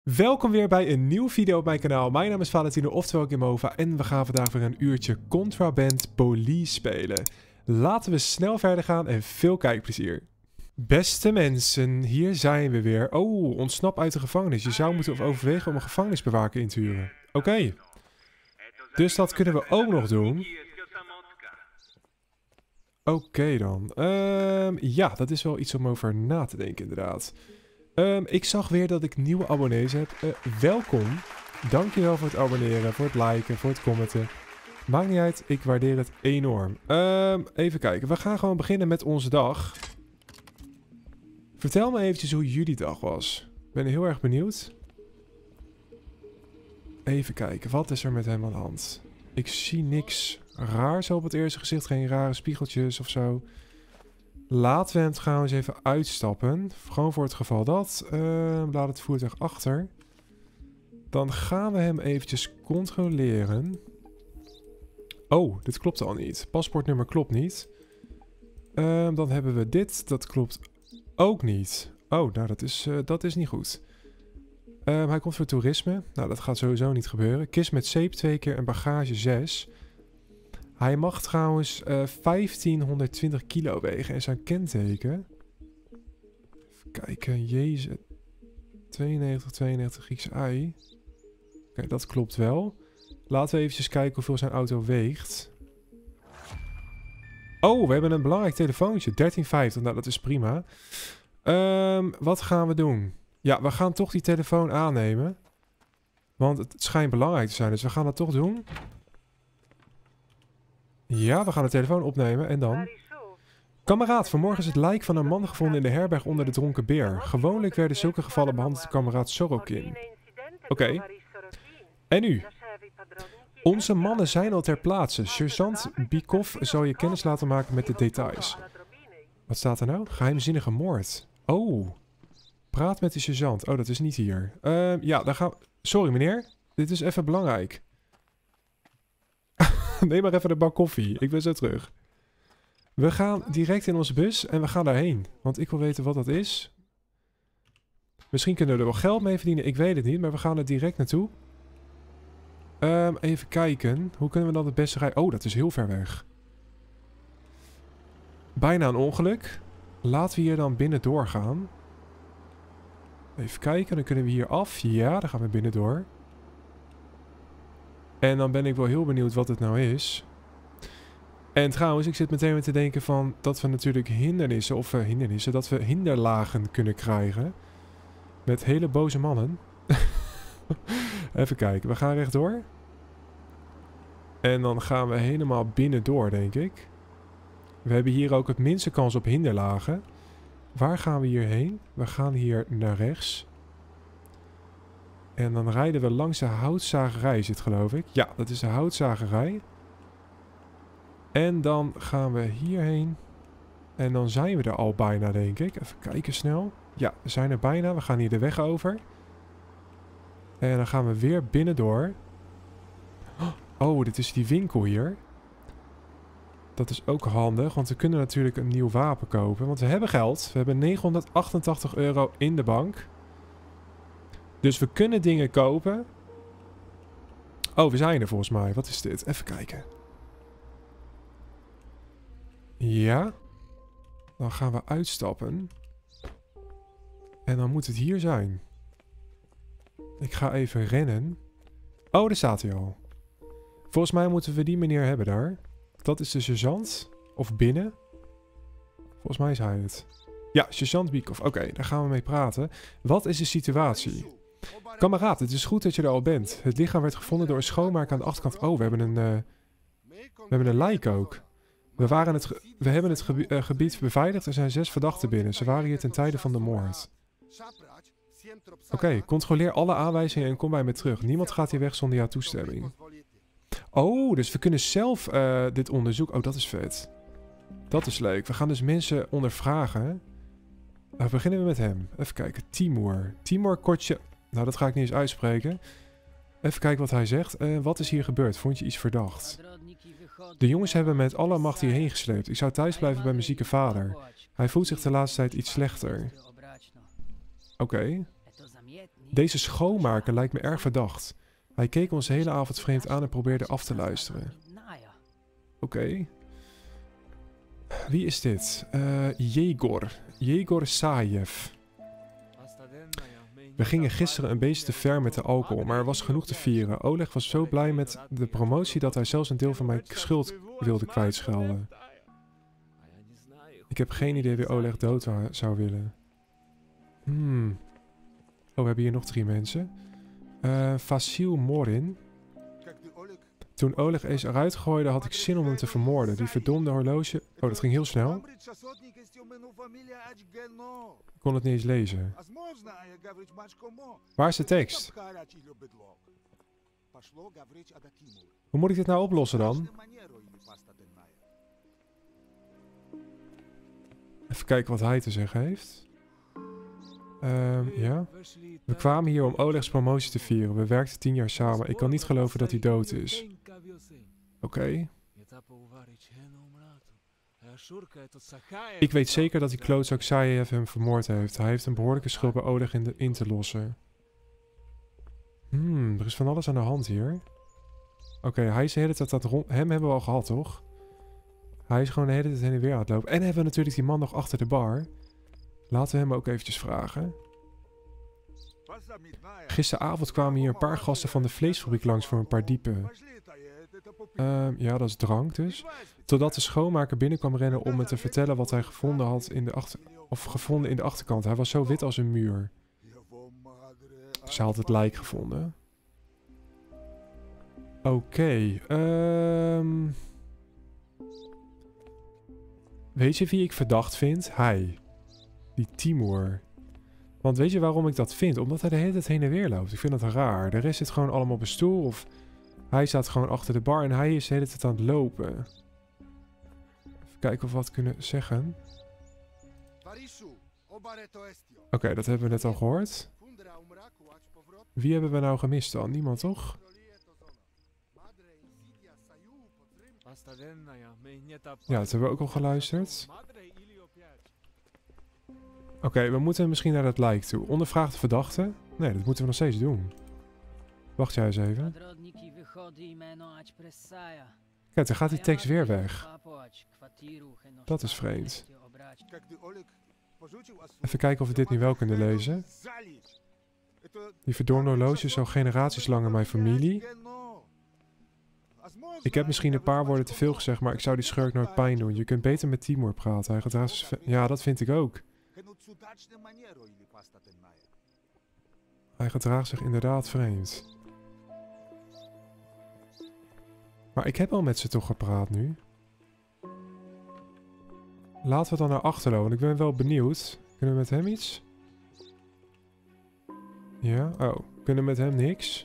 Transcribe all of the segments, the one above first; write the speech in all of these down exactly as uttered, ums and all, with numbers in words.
Welkom weer bij een nieuwe video op mijn kanaal. Mijn naam is Valentino, oftewel Gamova. En we gaan vandaag weer een uurtje Contraband Police spelen. Laten we snel verder gaan en veel kijkplezier. Beste mensen, hier zijn we weer. Oh, ontsnap uit de gevangenis. Je zou moeten overwegen om een gevangenisbewaker in te huren. Oké. Okay. Dus dat kunnen we ook nog doen. Oké okay dan. Um, ja, dat is wel iets om over na te denken inderdaad. Um, ik zag weer dat ik nieuwe abonnees heb. Uh, welkom. Dankjewel voor het abonneren, voor het liken, voor het commenten. Maakt niet uit, ik waardeer het enorm. Um, even kijken, we gaan gewoon beginnen met onze dag. Vertel me eventjes hoe jullie dag was. Ik ben heel erg benieuwd. Even kijken, wat is er met hem aan de hand? Ik zie niks raars op het eerste gezicht, geen rare spiegeltjes of zo. Laten we hem trouwens even uitstappen. Gewoon voor het geval dat. Uh, laat het voertuig achter. Dan gaan we hem eventjes controleren. Oh, dit klopt al niet. Paspoortnummer klopt niet. Uh, dan hebben we dit. Dat klopt ook niet. Oh, nou dat is, uh, dat is niet goed. Uh, hij komt voor toerisme. Nou, dat gaat sowieso niet gebeuren. Kist met zeep twee keer en bagage zes. Hij mag trouwens uh, vijftienhonderdtwintig kilo wegen en zijn kenteken. Even kijken, jezus. tweeënnegentig, tweeënnegentig Griekse ei. Oké, okay, dat klopt wel. Laten we eventjes kijken hoeveel zijn auto weegt. Oh, we hebben een belangrijk telefoontje. dertien vijftig, nou dat is prima. Um, wat gaan we doen? Ja, we gaan toch die telefoon aannemen. Want het schijnt belangrijk te zijn, dus we gaan dat toch doen. Ja, we gaan de telefoon opnemen en dan... Kameraad, vanmorgen is het lijk van een man gevonden in de herberg onder de dronken beer. Gewoonlijk werden zulke gevallen behandeld door kameraad Sorokin. Oké. Okay. En nu? Onze mannen zijn al ter plaatse. Sergeant Bikov zal je kennis laten maken met de details. Wat staat er nou? Geheimzinnige moord. Oh. Praat met de sergeant. Oh, dat is niet hier. Uh, ja, dan gaan we... Sorry meneer. Dit is even belangrijk. Neem maar even een bak koffie. Ik ben zo terug. We gaan direct in onze bus en we gaan daarheen. Want ik wil weten wat dat is. Misschien kunnen we er wel geld mee verdienen. Ik weet het niet, maar we gaan er direct naartoe. Um, even kijken. Hoe kunnen we dan het beste rijden? Oh, dat is heel ver weg. Bijna een ongeluk. Laten we hier dan binnen doorgaan. Even kijken, dan kunnen we hier af. Ja, dan gaan we binnen door. En dan ben ik wel heel benieuwd wat het nou is. En trouwens, ik zit meteen met te denken van dat we natuurlijk hindernissen, of uh, hindernissen, dat we hinderlagen kunnen krijgen. Met hele boze mannen. Even kijken, we gaan rechtdoor. En dan gaan we helemaal binnendoor, denk ik. We hebben hier ook het minste kans op hinderlagen. Waar gaan we hier heen? We gaan hier naar rechts. En dan rijden we langs de houtzagerij, zit geloof ik. Ja, dat is de houtzagerij. En dan gaan we hierheen. En dan zijn we er al bijna, denk ik. Even kijken snel. Ja, we zijn er bijna. We gaan hier de weg over. En dan gaan we weer binnendoor. Oh, dit is die winkel hier. Dat is ook handig, want we kunnen natuurlijk een nieuw wapen kopen. Want we hebben geld. We hebben negenhonderdachtentachtig euro in de bank. Dus we kunnen dingen kopen. Oh, we zijn er volgens mij. Wat is dit? Even kijken. Ja. Dan gaan we uitstappen. En dan moet het hier zijn. Ik ga even rennen. Oh, daar staat hij al. Volgens mij moeten we die meneer hebben daar. Dat is de sergeant. Of binnen. Volgens mij is hij het. Ja, sergeant Bikov. Oké, okay, daar gaan we mee praten. Wat is de situatie? Kameraad, het is goed dat je er al bent. Het lichaam werd gevonden door een schoonmaker aan de achterkant. Oh, we hebben een, uh, we hebben een lijk ook. We, waren het ge we hebben het gebi uh, gebied beveiligd. Er zijn zes verdachten binnen. Ze waren hier ten tijde van de moord. Oké, okay, controleer alle aanwijzingen en kom bij me terug. Niemand gaat hier weg zonder jouw toestemming. Oh, dus we kunnen zelf uh, dit onderzoeken. Oh, dat is vet. Dat is leuk. We gaan dus mensen ondervragen. Nou, beginnen we met hem. Even kijken. Timur. Timur Kortje... Nou, dat ga ik niet eens uitspreken. Even kijken wat hij zegt. Uh, wat is hier gebeurd? Vond je iets verdacht? De jongens hebben met alle macht hierheen gesleept. Ik zou thuis blijven bij mijn zieke vader. Hij voelt zich de laatste tijd iets slechter. Oké. Okay. Deze schoonmaker lijkt me erg verdacht. Hij keek ons de hele avond vreemd aan en probeerde af te luisteren. Oké. Okay. Wie is dit? Uh, Jegor. Jegor Sajev. We gingen gisteren een beetje te ver met de alcohol, maar er was genoeg te vieren. Oleg was zo blij met de promotie dat hij zelfs een deel van mijn schuld wilde kwijtschelden. Ik heb geen idee wie Oleg dood zou willen. Hmm. Oh, we hebben hier nog drie mensen. Uh, Vasil Morin. Toen Oleg eens eruit gooide, had ik zin om hem te vermoorden. Die verdomde horloge... Oh, dat ging heel snel. Ik kon het niet eens lezen. Waar is de tekst? Hoe moet ik dit nou oplossen dan? Even kijken wat hij te zeggen heeft. Um, ja. We kwamen hier om Olegs promotie te vieren. We werkten tien jaar samen. Ik kan niet geloven dat hij dood is. Oké. Okay. Ik weet zeker dat die klootzak Sajev hem vermoord heeft. Hij heeft een behoorlijke schuld bij Oleg in, de, in te lossen. Hmm, er is van alles aan de hand hier. Oké, okay, hij is de hele tijd aan het rond... Hem hebben we al gehad, toch? Hij is gewoon de hele tijd heen en weer aan het lopen. En hebben we natuurlijk die man nog achter de bar. Laten we hem ook eventjes vragen. Gisteravond kwamen hier een paar gasten van de vleesfabriek langs voor een paar diepen. Uh, ja, dat is drank dus. Totdat de schoonmaker binnenkwam rennen om me te vertellen wat hij gevonden had in de achter... Of gevonden in de achterkant. Hij was zo wit als een muur. Ze had het lijk gevonden. Oké. Okay, um... Weet je wie ik verdacht vind? Hij. Die Timur. Want weet je waarom ik dat vind? Omdat hij de hele tijd heen en weer loopt. Ik vind dat raar. De rest zit gewoon allemaal op een stoel. Of hij staat gewoon achter de bar en hij is de hele tijd aan het lopen. Even kijken of we wat kunnen zeggen. Oké, okay, dat hebben we net al gehoord. Wie hebben we nou gemist dan? Niemand, toch? Ja, dat hebben we ook al geluisterd. Oké, okay, we moeten misschien naar dat lijk toe. Ondervraag de verdachte? Nee, dat moeten we nog steeds doen. Wacht jij eens even. Kijk, dan gaat die tekst weer weg. Dat is vreemd. Even kijken of we dit nu wel kunnen lezen. Die verdormde horloge is al generaties lang in mijn familie. Ik heb misschien een paar woorden te veel gezegd, maar ik zou die schurk nooit pijn doen. Je kunt beter met Timur praten. Hij gedraagt zich... Ja, dat vind ik ook. Hij gedraagt zich inderdaad vreemd. Maar ik heb al met ze toch gepraat nu. Laten we dan naar achteren, want ik ben wel benieuwd. Kunnen we met hem iets? Ja? Oh, kunnen we met hem niks?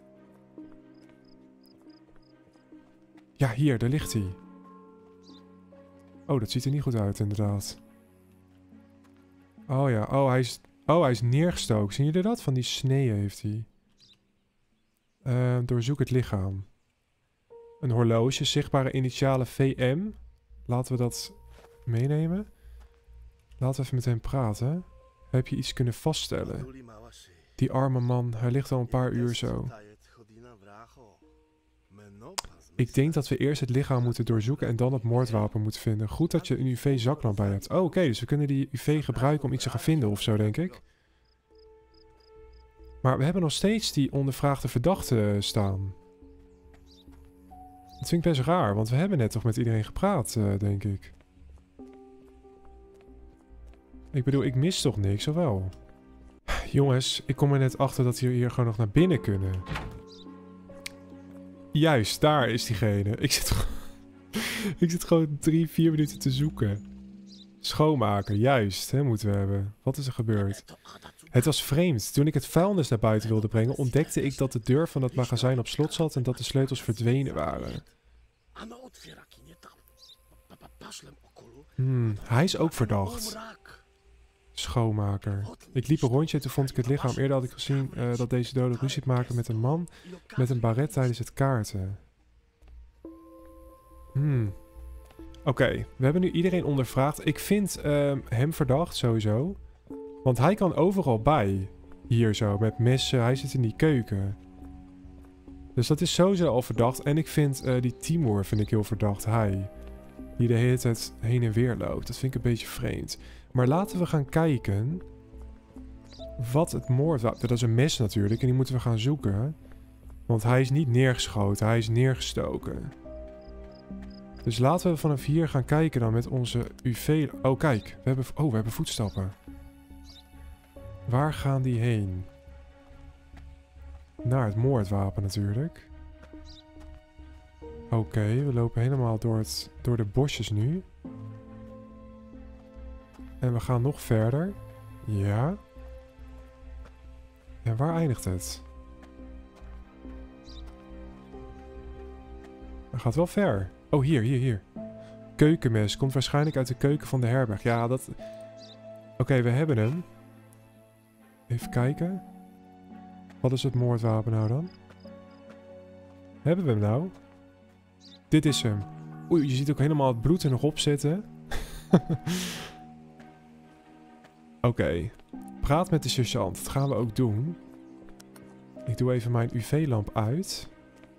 Ja, hier, daar ligt hij. Oh, dat ziet er niet goed uit, inderdaad. Oh ja, oh hij is, oh, hij is neergestoken. Zien jullie dat? Van die sneeën heeft hij. Uh, doorzoek het lichaam. Een horloge, zichtbare initialen V M. Laten we dat meenemen. Laten we even met hem praten. Heb je iets kunnen vaststellen? Die arme man, hij ligt al een paar uur zo. Ik denk dat we eerst het lichaam moeten doorzoeken en dan het moordwapen moeten vinden. Goed dat je een U V-zaklamp bij hebt. Oh, oké, okay, dus we kunnen die U V gebruiken om iets te gaan vinden of zo, denk ik. Maar we hebben nog steeds die ondervraagde verdachte staan. Dat vind ik best raar, want we hebben net toch met iedereen gepraat, uh, denk ik. Ik bedoel, ik mis toch niks, of wel? Jongens, ik kom er net achter dat we hier gewoon nog naar binnen kunnen. Juist, daar is diegene. Ik zit, ik zit gewoon drie, vier minuten te zoeken. Schoonmaker, juist, hè, moeten we hebben. Wat is er gebeurd? Het was vreemd. Toen ik het vuilnis naar buiten wilde brengen, ontdekte ik dat de deur van het magazijn op slot zat en dat de sleutels verdwenen waren. Hmm, hij is ook verdacht. Schoonmaker. Ik liep een rondje en toen vond ik het lichaam. Eerder had ik gezien uh, dat deze dode ruzie maakte met een man met een baret tijdens het kaarten. Hmm. Oké, okay, we hebben nu iedereen ondervraagd. Ik vind uh, hem verdacht sowieso. Want hij kan overal bij. Hier zo, met messen. Hij zit in die keuken. Dus dat is sowieso al verdacht. En ik vind uh, die Timur vind ik heel verdacht. Hij. Die de hele tijd heen en weer loopt. Dat vind ik een beetje vreemd. Maar laten we gaan kijken. Wat het moordwapen... Dat is een mes natuurlijk. En die moeten we gaan zoeken. Want hij is niet neergeschoten. Hij is neergestoken. Dus laten we vanaf hier gaan kijken dan met onze U V... Oh, kijk. We hebben... Oh, we hebben voetstappen. Waar gaan die heen? Naar het moordwapen natuurlijk. Oké, okay, we lopen helemaal door, het, door de bosjes nu. En we gaan nog verder. Ja. En waar eindigt het? Het gaat wel ver. Oh, hier, hier, hier. Keukenmes. Komt waarschijnlijk uit de keuken van de herberg. Ja, dat... Oké, okay, we hebben hem. Even kijken. Wat is het moordwapen nou dan? Hebben we hem nou? Dit is hem. Oei, je ziet ook helemaal het bloed er nog op zitten. Oké. Okay. Praat met de sergeant. Dat gaan we ook doen. Ik doe even mijn U V-lamp uit.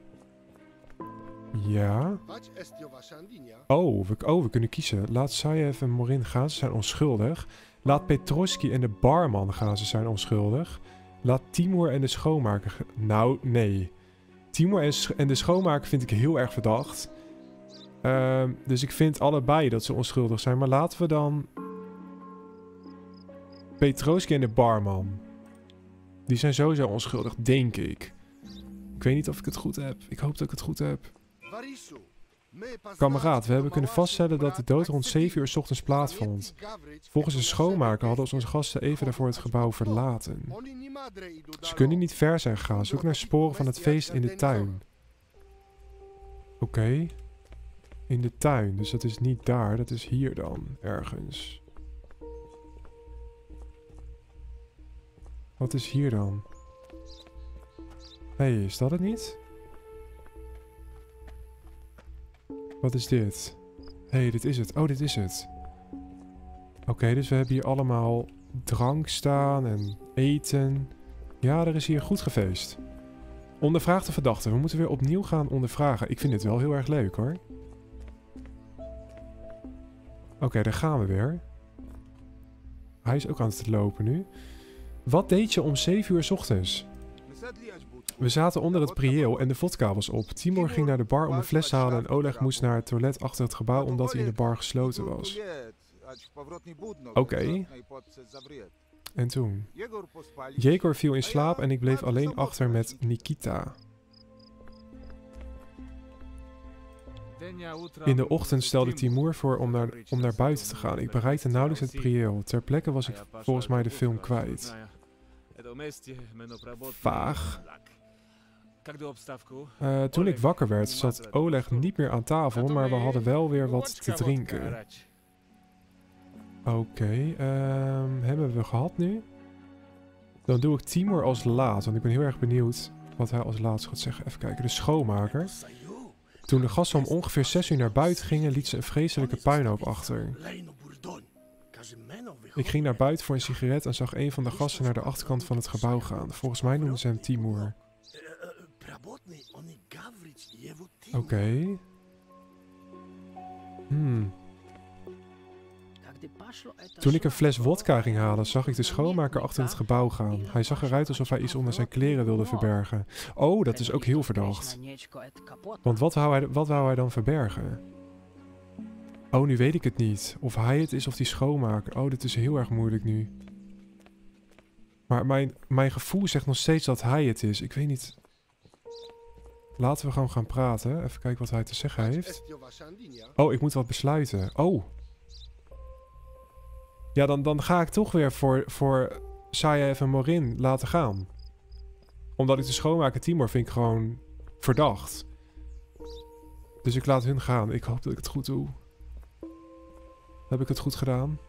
Ja. Oh we, oh, we kunnen kiezen. Laat Zayev en Morin gaan. Ze zijn onschuldig. Laat Petrovski en de barman gaan. Ze zijn onschuldig. Laat Timur en de schoonmaker... Nou, nee. Timur en, en de schoonmaker vind ik heel erg verdacht. Uh, dus ik vind allebei dat ze onschuldig zijn. Maar laten we dan... Petrovski en de barman. Die zijn sowieso onschuldig, denk ik. Ik weet niet of ik het goed heb. Ik hoop dat ik het goed heb. Kameraad, we hebben kunnen vaststellen dat de dood rond zeven uur 's ochtends plaatsvond. Volgens de schoonmaker hadden onze gasten even daarvoor het gebouw verlaten. Ze kunnen niet ver zijn gegaan. Zoek naar sporen van het feest in de tuin. Oké. Okay. In de tuin. Dus dat is niet daar. Dat is hier dan. Ergens. Wat is hier dan? Hé, hey, is dat het niet? Wat is dit? Hé, hey, dit is het. Oh, dit is het. Oké, okay, dus we hebben hier allemaal drank staan en eten. Ja, er is hier goed gefeest. Ondervraag de verdachte. We moeten weer opnieuw gaan ondervragen. Ik vind dit wel heel erg leuk, hoor. Oké, okay, daar gaan we weer. Hij is ook aan het lopen nu. Wat deed je om zeven uur 's ochtends? We zaten onder het priëel en de vodka was op. Timur ging naar de bar om een fles te halen en Oleg moest naar het toilet achter het gebouw omdat hij in de bar gesloten was. Oké. Okay. En toen? Jegor viel in slaap en ik bleef alleen achter met Nikita. In de ochtend stelde Timur voor om naar, om naar buiten te gaan. Ik bereikte nauwelijks het priëel. Ter plekke was ik volgens mij de film kwijt. Vaag. Uh, toen ik wakker werd, zat Oleg niet meer aan tafel, maar we hadden wel weer wat te drinken. Oké, okay, um, hebben we gehad nu? Dan doe ik Timur als laat, want ik ben heel erg benieuwd wat hij als laatst gaat zeggen. Even kijken, de schoonmaker. Toen de gasten om ongeveer zes uur naar buiten gingen, liet ze een vreselijke puinhoop achter. Ik ging naar buiten voor een sigaret en zag een van de gasten naar de achterkant van het gebouw gaan. Volgens mij noemden ze hem Timur. Oké. Okay. Hmm. Toen ik een fles wodka ging halen, zag ik de schoonmaker achter het gebouw gaan. Hij zag eruit alsof hij iets onder zijn kleren wilde verbergen. Oh, dat is ook heel verdacht. Want wat wou hij, wat wou hij dan verbergen? Oh, nu weet ik het niet. Of hij het is of die schoonmaker. Oh, dit is heel erg moeilijk nu. Maar mijn, mijn gevoel zegt nog steeds dat hij het is. Ik weet niet. Laten we gewoon gaan praten. Even kijken wat hij te zeggen heeft. Oh, ik moet wat besluiten. Oh. Ja, dan, dan ga ik toch weer voor, voor Zayev en Morin laten gaan. Omdat ik de schoonmaker Timur vind ik gewoon verdacht. Dus ik laat hun gaan. Ik hoop dat ik het goed doe. Heb ik het goed gedaan?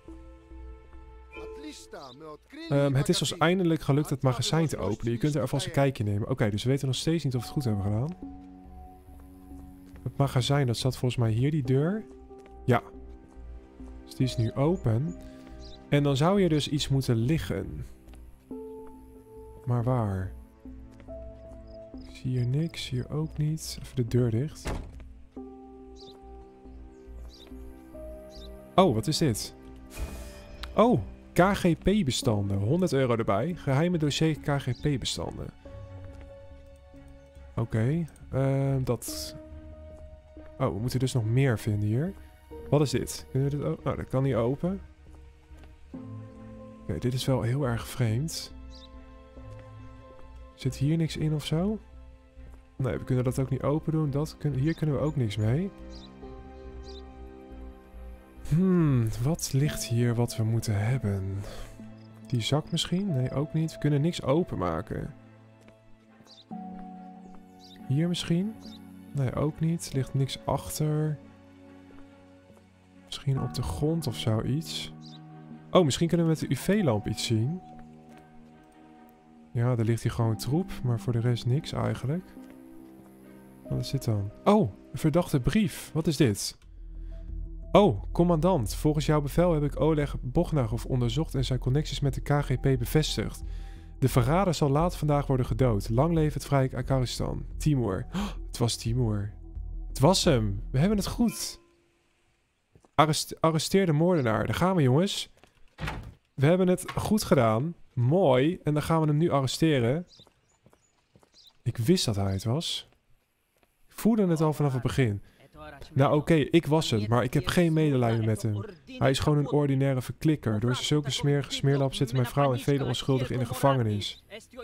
Um, het is ons eindelijk gelukt het magazijn te openen. Je kunt er alvast een kijkje nemen. Oké, okay, dus we weten nog steeds niet of we het goed hebben gedaan. Het magazijn, dat zat volgens mij hier, die deur. Ja. Dus die is nu open. En dan zou hier dus iets moeten liggen. Maar waar? Ik zie hier niks. Hier ook niet. Even de deur dicht. Oh, wat is dit? Oh, K G P-bestanden. honderd euro erbij. Geheime dossier K G P-bestanden. Oké. Okay, uh, dat... Oh, we moeten dus nog meer vinden hier. Wat is dit? Kunnen we dit ook? Oh, dat kan niet open. Oké, okay, dit is wel heel erg vreemd. Zit hier niks in of zo? Nee, we kunnen dat ook niet open doen. Dat kun, hier kunnen we ook niks mee. Hmm, wat ligt hier wat we moeten hebben? Die zak misschien? Nee, ook niet. We kunnen niks openmaken. Hier misschien? Nee, ook niet. Ligt niks achter. Misschien op de grond of zoiets. Oh, misschien kunnen we met de U V-lamp iets zien. Ja, er ligt hier gewoon troep, maar voor de rest niks eigenlijk. Wat is dit dan? Oh, een verdachte brief. Wat is dit? Oh, commandant. Volgens jouw bevel heb ik Oleg Bogdanov onderzocht en zijn connecties met de K G P bevestigd. De verrader zal later vandaag worden gedood. Lang leven het Vrije Akaristan. Timur. Oh, het was Timur. Het was hem. We hebben het goed. Arrest arresteer de moordenaar. Daar gaan we, jongens. We hebben het goed gedaan. Mooi. En dan gaan we hem nu arresteren. Ik wist dat hij het was. Ik voelde het al vanaf het begin. Nou oké, okay, ik was het, maar ik heb geen medelijden met hem. Hij is gewoon een ordinaire verklikker. Door zulke smerige smeerlap zitten mijn vrouw en vele onschuldigen in de gevangenis.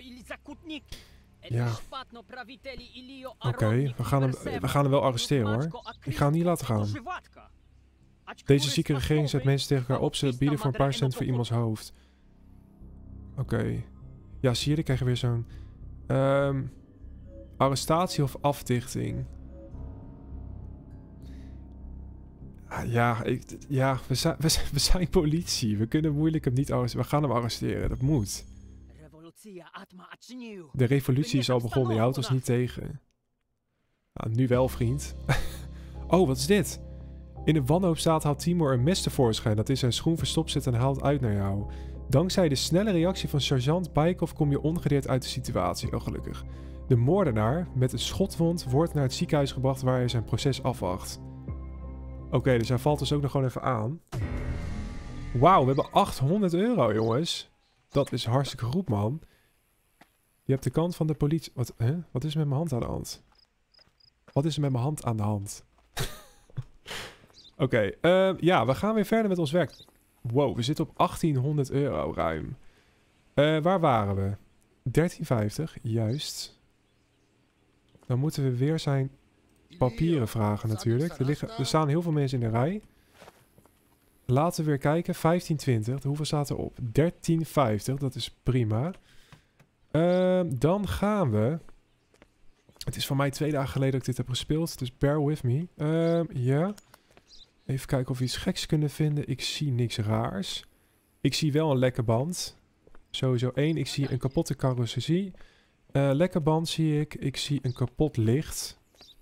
Ja. Oké, okay, we, gaan hem, we gaan hem wel arresteren hoor. Ik ga hem niet laten gaan. Deze zieke regering zet mensen tegen elkaar op. Ze bieden voor een paar cent voor iemands hoofd. Oké. Okay. Ja, zie je, dan krijg je weer zo'n... Um, arrestatie of afdichting. Ja, ik, ja we, zijn, we, zijn, we zijn politie. We kunnen moeilijk hem niet arresteren. We gaan hem arresteren. Dat moet. De revolutie is al begonnen. Je houdt ons niet tegen. Nou, nu wel, vriend. Oh, wat is dit? In de wanhoopstaat haalt Timur een mes tevoorschijn dat in zijn schoen verstopt zit en haalt uit naar jou. Dankzij de snelle reactie van sergeant Baikov kom je ongedeerd uit de situatie. Oh, gelukkig. De moordenaar met een schotwond wordt naar het ziekenhuis gebracht waar hij zijn proces afwacht. Oké, okay, dus hij valt dus ook nog gewoon even aan. Wauw, we hebben achthonderd euro, jongens. Dat is hartstikke goed, man. Je hebt de kant van de politie... Wat, hè? Wat is er met mijn hand aan de hand? Wat is er met mijn hand aan de hand? Oké, okay, uh, ja, we gaan weer verder met ons werk. Wow, we zitten op achttienhonderd euro ruim. Uh, waar waren we? dertien vijftig, juist. Dan moeten we weer zijn papieren vragen natuurlijk. Er, liggen, er staan heel veel mensen in de rij. Laten we weer kijken. vijftien twintig, hoeveel staat er op? dertien vijftig, dat is prima. Uh, dan gaan we... Het is van mij twee dagen geleden dat ik dit heb gespeeld, dus bear with me. Uh, ja... Even kijken of we iets geks kunnen vinden. Ik zie niks raars. Ik zie wel een lekke band. Sowieso één. Ik zie een kapotte carrosserie. Uh, lekke band zie ik. Ik zie een kapot licht.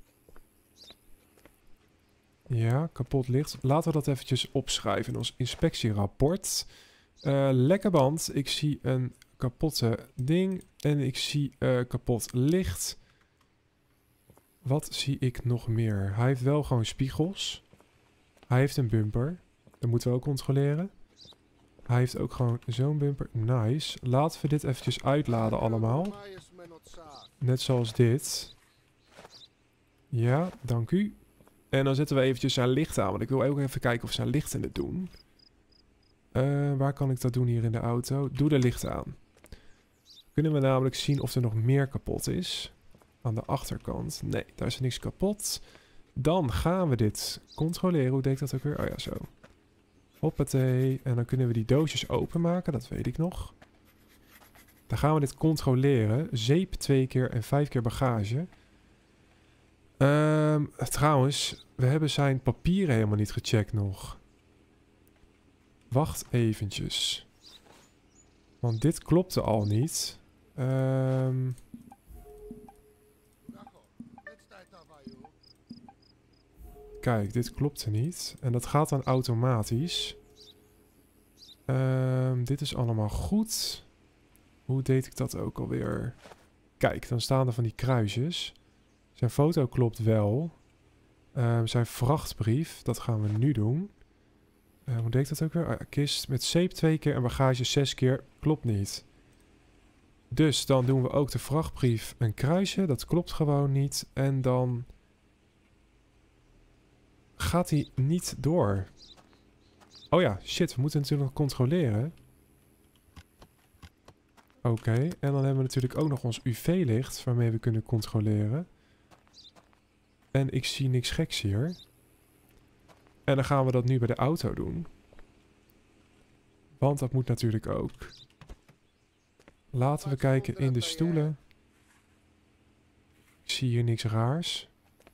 Ja, kapot licht. Laten we dat eventjes opschrijven in ons inspectierapport. Uh, lekke band. Ik zie een kapotte ding. En ik zie uh, kapot licht. Wat zie ik nog meer? Hij heeft wel gewoon spiegels. Hij heeft een bumper. Dat moeten we ook controleren. Hij heeft ook gewoon zo'n bumper. Nice. Laten we dit eventjes uitladen allemaal. Net zoals dit. Ja, dank u. En dan zetten we eventjes zijn licht aan. Want ik wil ook even kijken of zijn lichten het doen. Uh, waar kan ik dat doen hier in de auto? Doe de licht aan. Kunnen we namelijk zien of er nog meer kapot is. Aan de achterkant. Nee, daar is niks kapot. Dan gaan we dit controleren. Hoe deed ik dat ook weer? Oh ja, zo. Hoppatee. En dan kunnen we die doosjes openmaken. Dat weet ik nog. Dan gaan we dit controleren. Zeep twee keer en vijf keer bagage. Um, trouwens, we hebben zijn papieren helemaal niet gecheckt nog. Wacht eventjes. Want dit klopte al niet. Um, Kijk, dit klopte niet. En dat gaat dan automatisch. Um, dit is allemaal goed. Hoe deed ik dat ook alweer? Kijk, dan staan er van die kruisjes. Zijn foto klopt wel. Uh, zijn vrachtbrief, dat gaan we nu doen. Uh, hoe deed ik dat ook weer? Uh, kist met zeep twee keer en bagage zes keer. Klopt niet. Dus dan doen we ook de vrachtbrief een kruisje. Dat klopt gewoon niet. En dan gaat hij niet door. Oh ja, shit. We moeten natuurlijk nog controleren. Oké. Okay. En dan hebben we natuurlijk ook nog ons U V-licht waarmee we kunnen controleren. En ik zie niks geks hier. En dan gaan we dat nu bij de auto doen. Want dat moet natuurlijk ook. Laten we kijken in de stoelen. Ik zie hier niks raars.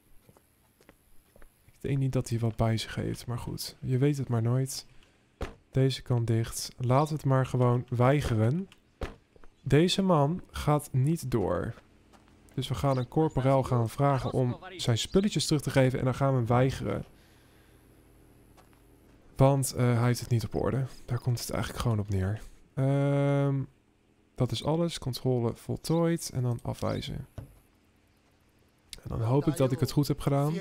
Ik denk niet dat hij wat bij zich heeft, maar goed. Je weet het maar nooit. Deze kant dicht. Laten we het maar gewoon weigeren. Deze man gaat niet door. Dus we gaan een corporaal gaan vragen om zijn spulletjes terug te geven en dan gaan we hem weigeren. Want uh, hij heeft het niet op orde. Daar komt het eigenlijk gewoon op neer. Um, dat is alles. Controle voltooid. En dan afwijzen. En dan hoop ik dat ik het goed heb gedaan.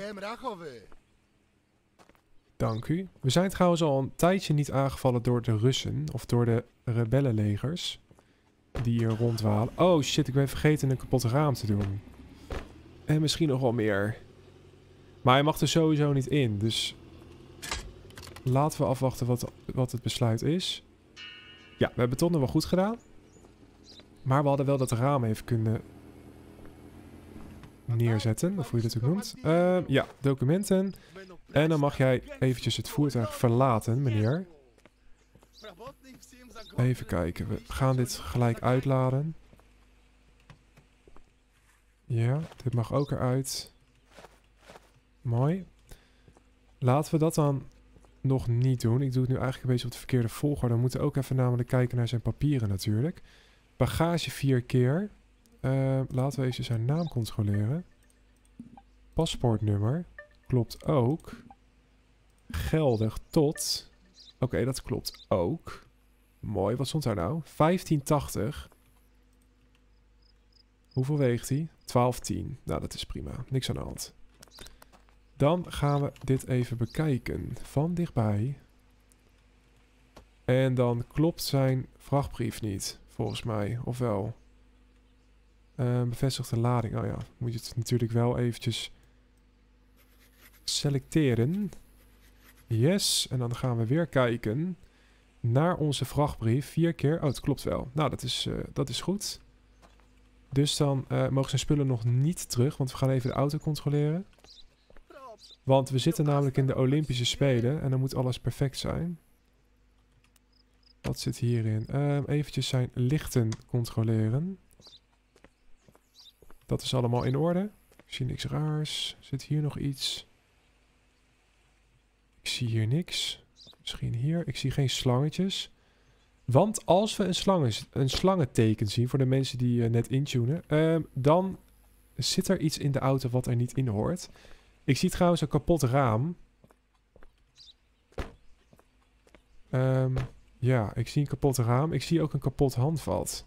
Dank u. We zijn trouwens al een tijdje niet aangevallen door de Russen. Of door de rebellenlegers. Die hier rondwalen. Oh shit, ik ben vergeten een kapot raam te doen. En misschien nog wel meer. Maar hij mag er sowieso niet in. Dus laten we afwachten wat, wat het besluit is. Ja, we hebben het tot nu wel goed gedaan. Maar we hadden wel dat raam even kunnen neerzetten. Of hoe je dat ook noemt. Uh, ja, documenten. En dan mag jij eventjes het voertuig verlaten, meneer. Even kijken. We gaan dit gelijk uitladen. Ja, dit mag ook eruit. Mooi. Laten we dat dan nog niet doen. Ik doe het nu eigenlijk een beetje op de verkeerde volgorde. We moeten ook even namelijk kijken naar zijn papieren natuurlijk. Bagage vier keer. Uh, laten we even zijn naam controleren. Paspoortnummer. Klopt ook. Geldig tot. Oké, okay, dat klopt ook. Mooi, wat stond daar nou? vijftien tachtig. Hoeveel weegt hij? twaalf tien. Nou, dat is prima. Niks aan de hand. Dan gaan we dit even bekijken. Van dichtbij. En dan klopt zijn vrachtbrief niet. Volgens mij. Of wel? Uh, bevestigde lading. Oh ja, moet je het natuurlijk wel eventjes selecteren. Yes. En dan gaan we weer kijken naar onze vrachtbrief. Vier keer. Oh, het klopt wel. Nou, dat is, uh, dat is goed. Dus dan uh, mogen zijn spullen nog niet terug. Want we gaan even de auto controleren. Want we zitten namelijk in de Olympische Spelen. En dan moet alles perfect zijn. Wat zit hierin? Uh, eventjes zijn lichten controleren. Dat is allemaal in orde. Ik zie niks raars. Zit hier nog iets? Ik zie hier niks. Misschien hier. Ik zie geen slangetjes. Want als we een, slangen, een slangenteken zien, voor de mensen die uh, net intunen, uh, dan zit er iets in de auto wat er niet in hoort. Ik zie trouwens een kapot raam. Um, ja, ik zie een kapot raam. Ik zie ook een kapot handvat.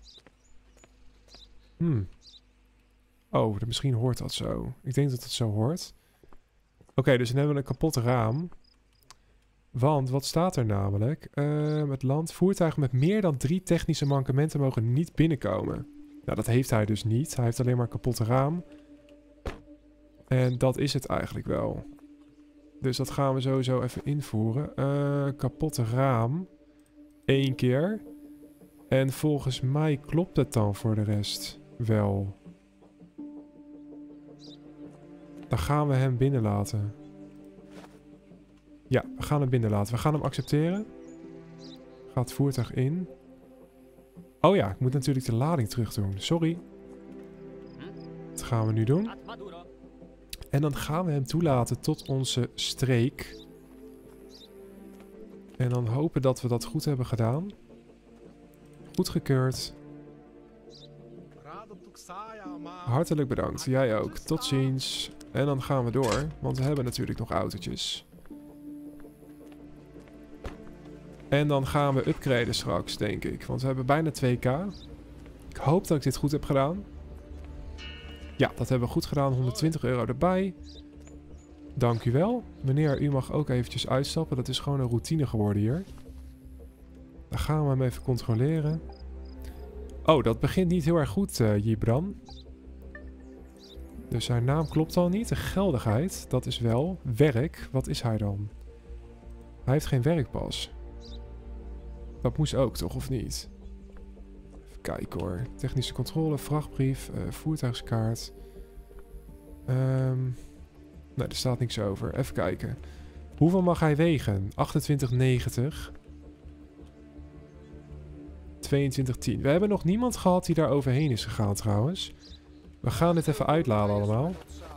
Hmm. Oh, misschien hoort dat zo. Ik denk dat het zo hoort. Oké, okay, dus dan hebben we een kapot raam. Want, wat staat er namelijk? Uh, het land, voertuigen met meer dan drie technische mankementen mogen niet binnenkomen. Nou, dat heeft hij dus niet. Hij heeft alleen maar een kapot raam. En dat is het eigenlijk wel. Dus dat gaan we sowieso even invoeren. Uh, kapotte raam. Eén keer. En volgens mij klopt het dan voor de rest wel. Dan gaan we hem binnenlaten. Ja, we gaan hem binnenlaten. We gaan hem accepteren. Gaat het voertuig in. Oh ja, ik moet natuurlijk de lading terug doen. Sorry. Dat gaan we nu doen. En dan gaan we hem toelaten tot onze streek. En dan hopen dat we dat goed hebben gedaan. Goedgekeurd. Hartelijk bedankt. Jij ook. Tot ziens. En dan gaan we door. Want we hebben natuurlijk nog autootjes. En dan gaan we upgraden straks, denk ik. Want we hebben bijna twee k. Ik hoop dat ik dit goed heb gedaan. Ja, dat hebben we goed gedaan. honderdtwintig euro erbij. Dank u wel. Meneer, u mag ook eventjes uitstappen. Dat is gewoon een routine geworden hier. Dan gaan we hem even controleren. Oh, dat begint niet heel erg goed, uh, Jibran. Dus zijn naam klopt al niet. De geldigheid, dat is wel. Werk, wat is hij dan? Hij heeft geen werkpas. Dat moest ook, toch? Of niet? Even kijken hoor. Technische controle, vrachtbrief, uh, voertuigskaart. Um, nee, er staat niks over. Even kijken. Hoeveel mag hij wegen? achtentwintig negentig. tweeëntwintig tien. We hebben nog niemand gehad die daar overheen is gegaan trouwens. We gaan dit even uitladen allemaal.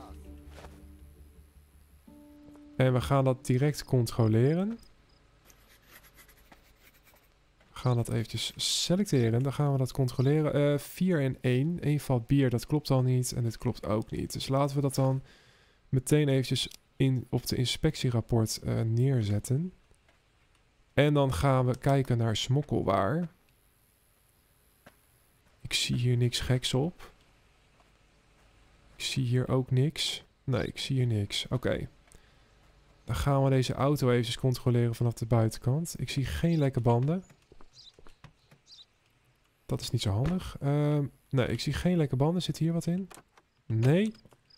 En we gaan dat direct controleren. We gaan dat eventjes selecteren. Dan gaan we dat controleren. Uh, vier en één. één vat bier, dat klopt al niet. En dit klopt ook niet. Dus laten we dat dan meteen eventjes in, op de inspectierapport uh, neerzetten. En dan gaan we kijken naar smokkelwaar. Ik zie hier niks geks op. Ik zie hier ook niks. Nee, ik zie hier niks. Oké. Okay. Dan gaan we deze auto eventjes controleren vanaf de buitenkant. Ik zie geen lekke banden. Dat is niet zo handig. Uh, nee, ik zie geen lekke banden. Zit hier wat in? Nee.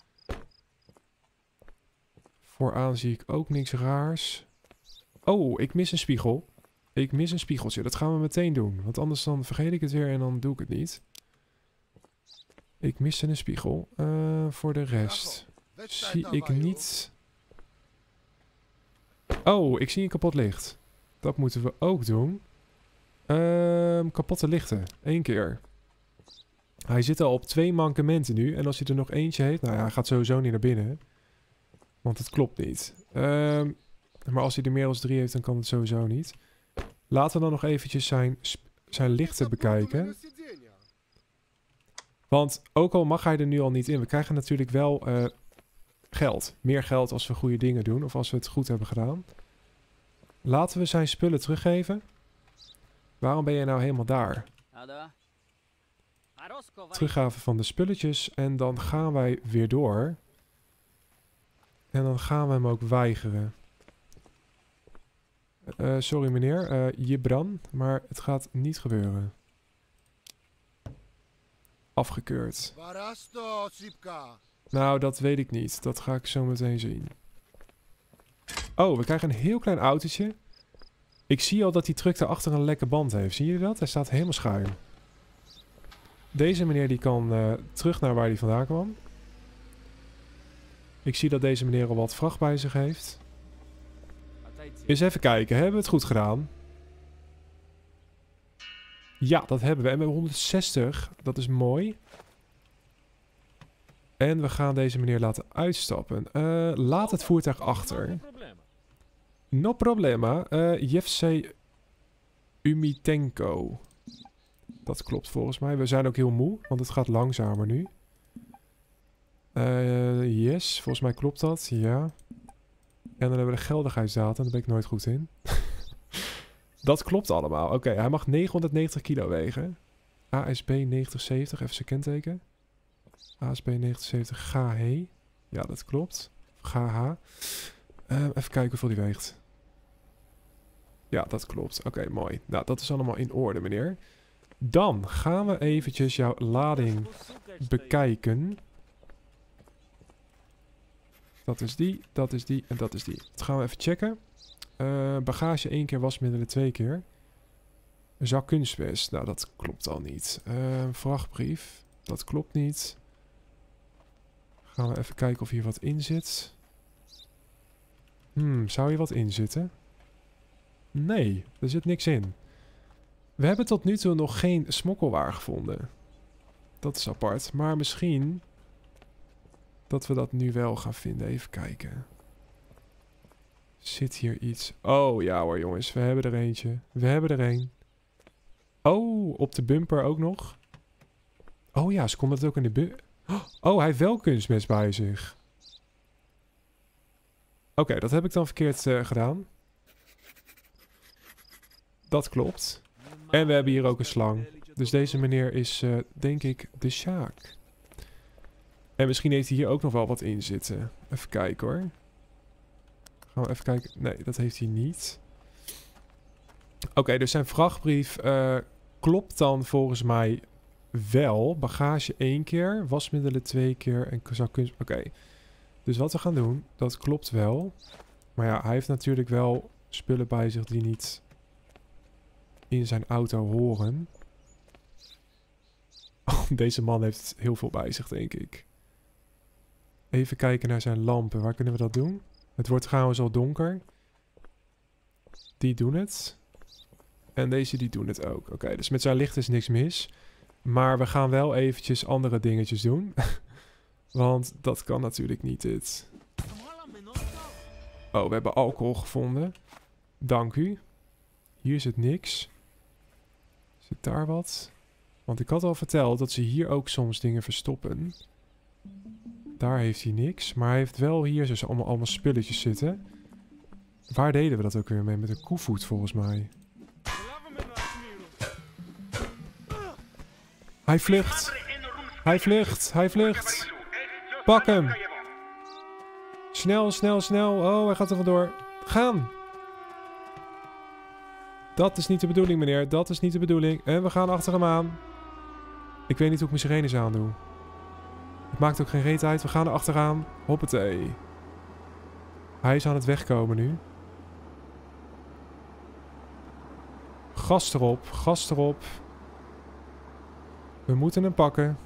Vooraan zie ik ook niks raars. Oh, ik mis een spiegel. Ik mis een spiegeltje. Dat gaan we meteen doen. Want anders dan vergeet ik het weer en dan doe ik het niet. Ik miste een spiegel. Uh, voor de rest zie ik niet... Oh, ik zie een kapot licht. Dat moeten we ook doen. Uh, kapotte lichten. Eén keer. Hij zit al op twee mankementen nu. En als hij er nog eentje heeft... Nou ja, hij gaat sowieso niet naar binnen. Want het klopt niet. Uh, maar als hij er meer dan drie heeft, dan kan het sowieso niet. Laten we dan nog eventjes zijn, zijn lichten bekijken. Want ook al mag hij er nu al niet in, we krijgen natuurlijk wel uh, geld. Meer geld als we goede dingen doen of als we het goed hebben gedaan. Laten we zijn spullen teruggeven. Waarom ben je nou helemaal daar? Teruggave van de spulletjes en dan gaan wij weer door. En dan gaan we hem ook weigeren. Uh, sorry meneer, uh, Jibran, maar het gaat niet gebeuren. Afgekeurd. Nou, dat weet ik niet. Dat ga ik zo meteen zien. Oh, we krijgen een heel klein autootje. Ik zie al dat die truck daarachter een lekke band heeft. Zie je dat? Hij staat helemaal schuin. Deze meneer die kan uh, terug naar waar hij vandaan kwam. Ik zie dat deze meneer al wat vracht bij zich heeft. Eens even kijken, hebben we het goed gedaan? Ja, dat hebben we. En we hebben honderdzestig. Dat is mooi. En we gaan deze meneer laten uitstappen. Uh, laat het voertuig achter. No problema. Uh, Jevsej Umitenko. Dat klopt volgens mij. We zijn ook heel moe, want het gaat langzamer nu. Uh, yes, volgens mij klopt dat. Ja. En dan hebben we de geldigheidsdatum. Daar ben ik nooit goed in. Dat klopt allemaal. Oké, okay, hij mag negenhonderdnegentig kilo wegen. A S B negentig zeventig, even zijn kenteken. A S B negentig zeventig G H. Ja, dat klopt. G H. Uh, even kijken hoeveel die weegt. Ja, dat klopt. Oké, okay, mooi. Nou, dat is allemaal in orde, meneer. Dan gaan we eventjes jouw lading bekijken. Dat is die, dat is die en dat is die. Dat gaan we even checken. Uh, bagage één keer, wasmiddelen twee keer. Een zak kunstmest. Nou, dat klopt al niet. Uh, vrachtbrief. Dat klopt niet. Gaan we even kijken of hier wat in zit. Hmm, zou hier wat in zitten? Nee, er zit niks in. We hebben tot nu toe nog geen smokkelwaar gevonden. Dat is apart. Maar misschien dat we dat nu wel gaan vinden. Even kijken. Zit hier iets? Oh ja hoor jongens, we hebben er eentje. We hebben er een. Oh, op de bumper ook nog. Oh ja, ze konden het ook in de bumper. Oh, hij heeft wel kunstmest bij zich. Oké, okay, dat heb ik dan verkeerd uh, gedaan. Dat klopt. En we hebben hier ook een slang. Dus deze meneer is, uh, denk ik, de Sjaak. En misschien heeft hij hier ook nog wel wat in zitten. Even kijken hoor. Gaan we even kijken. Nee, dat heeft hij niet. Oké, okay, dus zijn vrachtbrief uh, klopt dan volgens mij wel. Bagage één keer, wasmiddelen twee keer en zakkunst. Oké, okay. Dus wat we gaan doen, dat klopt wel. Maar ja, hij heeft natuurlijk wel spullen bij zich die niet in zijn auto horen. Oh, deze man heeft heel veel bij zich, denk ik. Even kijken naar zijn lampen. Waar kunnen we dat doen? Het wordt trouwens al donker. Die doen het. En deze die doen het ook. Oké, okay, dus met zijn licht is niks mis. Maar we gaan wel eventjes andere dingetjes doen. Want dat kan natuurlijk niet dit. Oh, we hebben alcohol gevonden. Dank u. Hier zit niks. Zit daar wat? Want ik had al verteld dat ze hier ook soms dingen verstoppen. Daar heeft hij niks. Maar hij heeft wel hier dus allemaal, allemaal spulletjes zitten. Waar deden we dat ook weer mee? Met een koevoet volgens mij. Hij vlucht. Hij vlucht. Hij vlucht. Pak hem. Snel, snel, snel. Oh, hij gaat er vandoor. Gaan. Dat is niet de bedoeling, meneer. Dat is niet de bedoeling. En we gaan achter hem aan. Ik weet niet hoe ik mijn sirenes aandoe. Het maakt ook geen reet uit. We gaan er achteraan. Hoppatee. Hij is aan het wegkomen nu. Gas erop. Gas erop. We moeten hem pakken.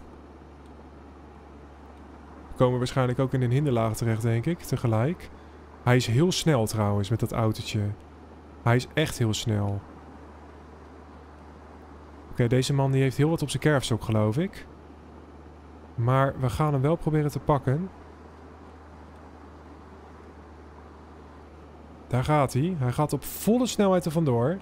We komen waarschijnlijk ook in een hinderlaag terecht, denk ik. Tegelijk. Hij is heel snel trouwens met dat autootje. Hij is echt heel snel. Oké, okay, deze man die heeft heel wat op zijn kerfstok, geloof ik. Maar we gaan hem wel proberen te pakken. Daar gaat hij. Hij gaat op volle snelheid er vandoor.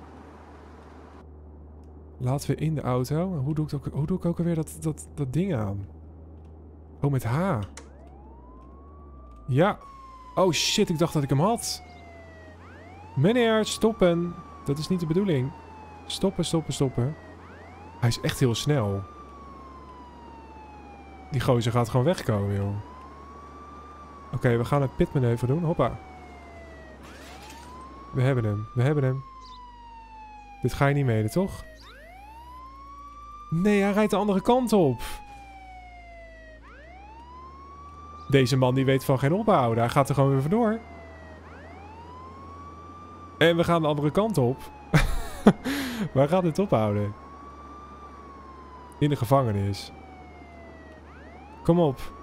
Laten we in de auto. Hoe doe ik ook, hoe doe ik ook alweer dat, dat, dat ding aan? Oh, met H. Ja. Oh shit, ik dacht dat ik hem had. Meneer, stoppen. Dat is niet de bedoeling. Stoppen, stoppen, stoppen. Hij is echt heel snel. Die gozer gaat gewoon wegkomen, joh. Oké, okay, we gaan een pitmanoeuvre doen. Hoppa. We hebben hem. We hebben hem. Dit ga je niet mede, toch? Nee, hij rijdt de andere kant op. Deze man die weet van geen ophouden. Hij gaat er gewoon weer vandoor. En we gaan de andere kant op. Waar gaat dit ophouden? In de gevangenis. Kom op.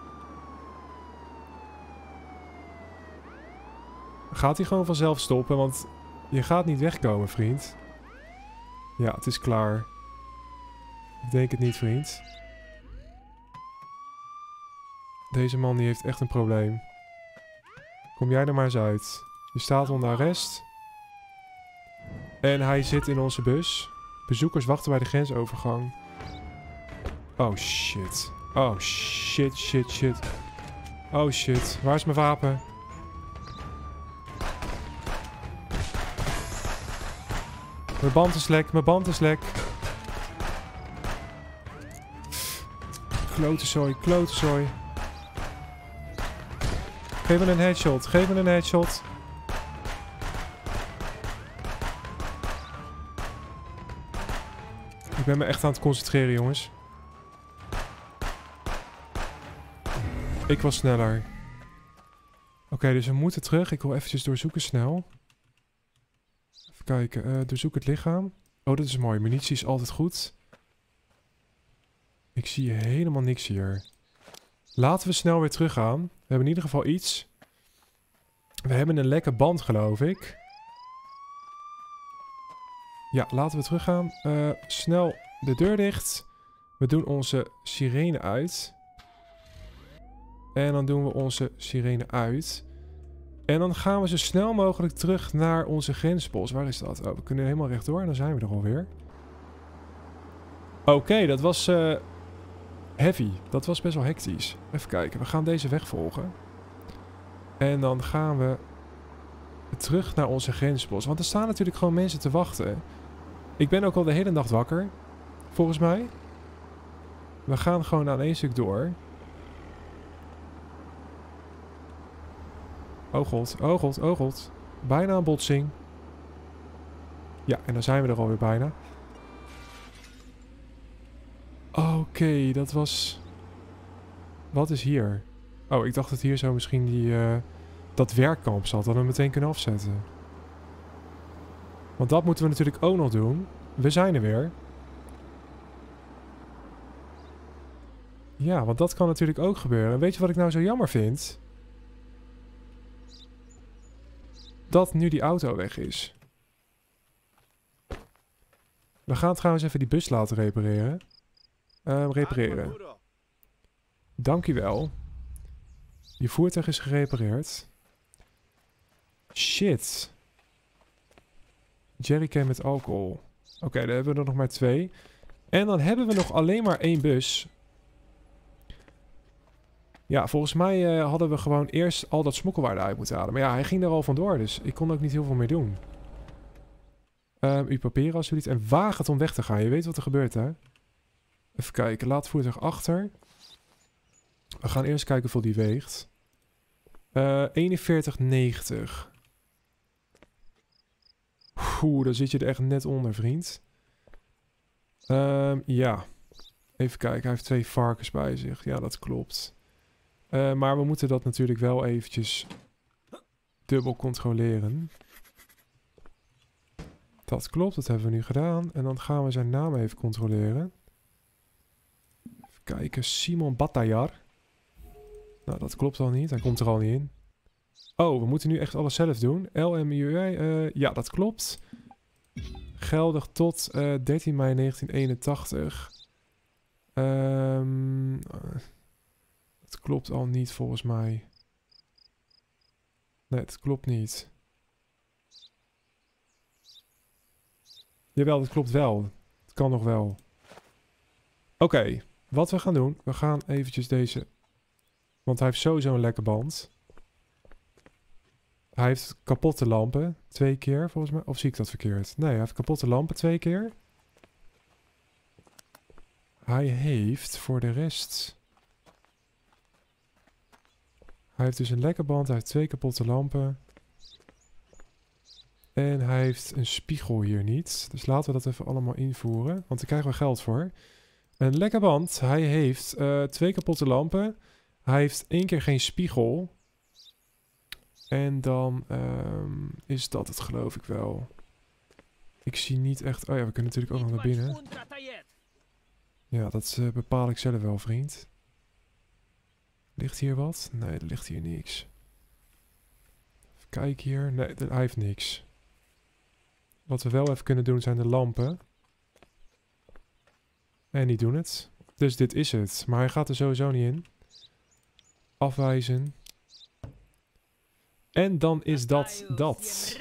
Gaat hij gewoon vanzelf stoppen? Want je gaat niet wegkomen, vriend. Ja, het is klaar. Ik denk het niet, vriend. Deze man die heeft echt een probleem. Kom jij er maar eens uit. Je staat onder arrest. En hij zit in onze bus. Bezoekers wachten bij de grensovergang. Oh shit. Oh shit, shit, shit. Oh shit. Waar is mijn wapen? Mijn band is lek, mijn band is lek. Klote zooi, klote zooi. Geef me een headshot, geef me een headshot. Ik ben me echt aan het concentreren, jongens. Ik was sneller. Oké, okay, dus we moeten terug. Ik wil eventjes doorzoeken snel. Even kijken. Uh, doorzoek het lichaam. Oh, dat is mooi. Munitie is altijd goed. Ik zie helemaal niks hier. Laten we snel weer teruggaan. We hebben in ieder geval iets. We hebben een lekke band, geloof ik. Ja, laten we teruggaan. Uh, snel de deur dicht. We doen onze sirene uit. En dan doen we onze sirene uit. En dan gaan we zo snel mogelijk terug naar onze grenspost. Waar is dat? Oh, we kunnen helemaal rechtdoor en dan zijn we er alweer. Oké, okay, dat was uh, heavy. Dat was best wel hectisch. Even kijken, we gaan deze weg volgen. En dan gaan we terug naar onze grenspost. Want er staan natuurlijk gewoon mensen te wachten. Ik ben ook al de hele nacht wakker. volgens mij. We gaan gewoon aan één stuk door. Oh god, oh god, oh god. Bijna een botsing. Ja, en dan zijn we er alweer bijna. Oké, okay, dat was... Wat is hier? Oh, ik dacht dat hier zo misschien die, uh, dat werkkamp zat. Dat we meteen kunnen afzetten. Want dat moeten we natuurlijk ook nog doen. We zijn er weer. Ja, want dat kan natuurlijk ook gebeuren. En weet je wat ik nou zo jammer vind? Dat nu die auto weg is. We gaan trouwens even die bus laten repareren. Uh, repareren. Dankjewel. Je voertuig is gerepareerd. Shit. Jerrycan met alcohol. Oké, okay, dan hebben we er nog maar twee. En dan hebben we nog alleen maar één bus. Ja, volgens mij uh, hadden we gewoon eerst al dat smokkelwaarde uit moeten halen. Maar ja, hij ging er al vandoor, dus ik kon ook niet heel veel meer doen. Um, uw papieren alsjeblieft. En waag het om weg te gaan. Je weet wat er gebeurt, hè? Even kijken. Laat het voertuig achter. We gaan eerst kijken hoeveel die weegt. Uh, eenenveertig negentig. Oeh, daar zit je er echt net onder, vriend. Um, ja. Even kijken. Hij heeft twee varkens bij zich. Ja, dat klopt. Uh, maar we moeten dat natuurlijk wel eventjes dubbel controleren. Dat klopt, dat hebben we nu gedaan. En dan gaan we zijn naam even controleren. Even kijken, Simon Bataillard. Nou, dat klopt al niet, hij komt er al niet in. Oh, we moeten nu echt alles zelf doen. L M U I, uh, ja, dat klopt. Geldig tot uh, dertien mei negentien eenentachtig. Um, uh, dat klopt al niet volgens mij. Nee, dat klopt niet. Jawel, dat klopt wel. Het kan nog wel. Oké, okay, wat we gaan doen. We gaan eventjes deze... Want hij heeft sowieso een lekke band. Hij heeft kapotte lampen. Twee keer volgens mij. Of zie ik dat verkeerd? Nee, hij heeft kapotte lampen twee keer. Hij heeft voor de rest... Hij heeft dus een lekke band. Hij heeft twee kapotte lampen. En hij heeft een spiegel hier niet. Dus laten we dat even allemaal invoeren. Want daar krijgen we geld voor. Een lekke band. Hij heeft uh, twee kapotte lampen. Hij heeft één keer geen spiegel. En dan um, is dat het, geloof ik wel. Ik zie niet echt... Oh ja, we kunnen natuurlijk ook nog naar binnen. Ja, dat uh, bepaal ik zelf wel, vriend. Ligt hier wat? Nee, er ligt hier niks. Even kijken hier. Nee, er, hij heeft niks. Wat we wel even kunnen doen zijn de lampen. En die doen het. Dus dit is het. Maar hij gaat er sowieso niet in. Afwijzen. En dan is dat dat.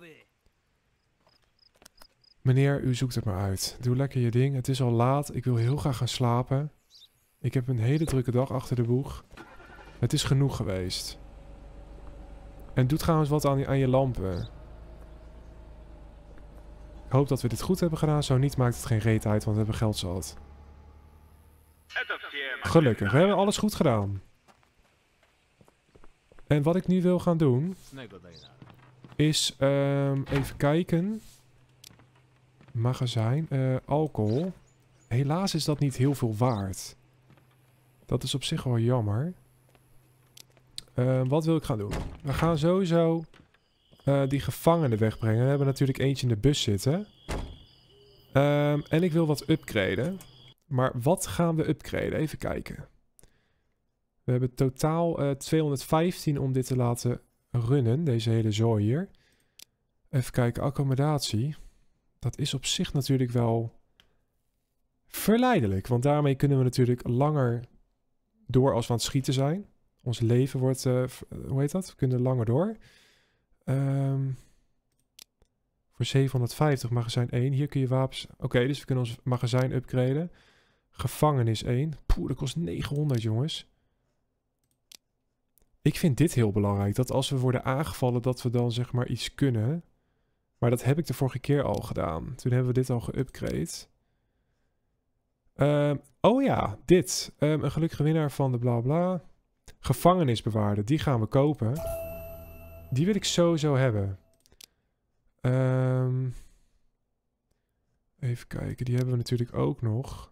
Meneer, u zoekt het maar uit. Doe lekker je ding. Het is al laat. Ik wil heel graag gaan slapen. Ik heb een hele drukke dag achter de boeg. Het is genoeg geweest. En doe trouwens wat aan, aan je lampen. Ik hoop dat we dit goed hebben gedaan. Zo niet maakt het geen reet uit, want we hebben geld zat. Gelukkig, we hebben alles goed gedaan. En wat ik nu wil gaan doen... is um, even kijken... Magazijn, uh, alcohol. Helaas is dat niet heel veel waard. Dat is op zich wel jammer. Uh, wat wil ik gaan doen? We gaan sowieso uh, die gevangenen wegbrengen. We hebben natuurlijk eentje in de bus zitten. Um, en ik wil wat upgraden. Maar wat gaan we upgraden? Even kijken. We hebben totaal uh, tweehonderdvijftien om dit te laten runnen. Deze hele zooi hier. Even kijken, accommodatie. Dat is op zich natuurlijk wel verleidelijk. Want daarmee kunnen we natuurlijk langer door als we aan het schieten zijn. Ons leven wordt, uh, hoe heet dat? We kunnen langer door. Um, voor zevenhonderdvijftig magazijn één. Hier kun je wapens... Oké, okay, dus we kunnen ons magazijn upgraden. Gevangenis één. Poeh, dat kost negenhonderd, jongens. Ik vind dit heel belangrijk. Dat als we worden aangevallen, dat we dan zeg maar iets kunnen. Maar dat heb ik de vorige keer al gedaan. Toen hebben we dit al geupgrade. Um, oh ja, dit. Um, een gelukkige winnaar van de bla bla. Gevangenisbewaarder, die gaan we kopen. Die wil ik sowieso hebben. Um, even kijken, die hebben we natuurlijk ook nog.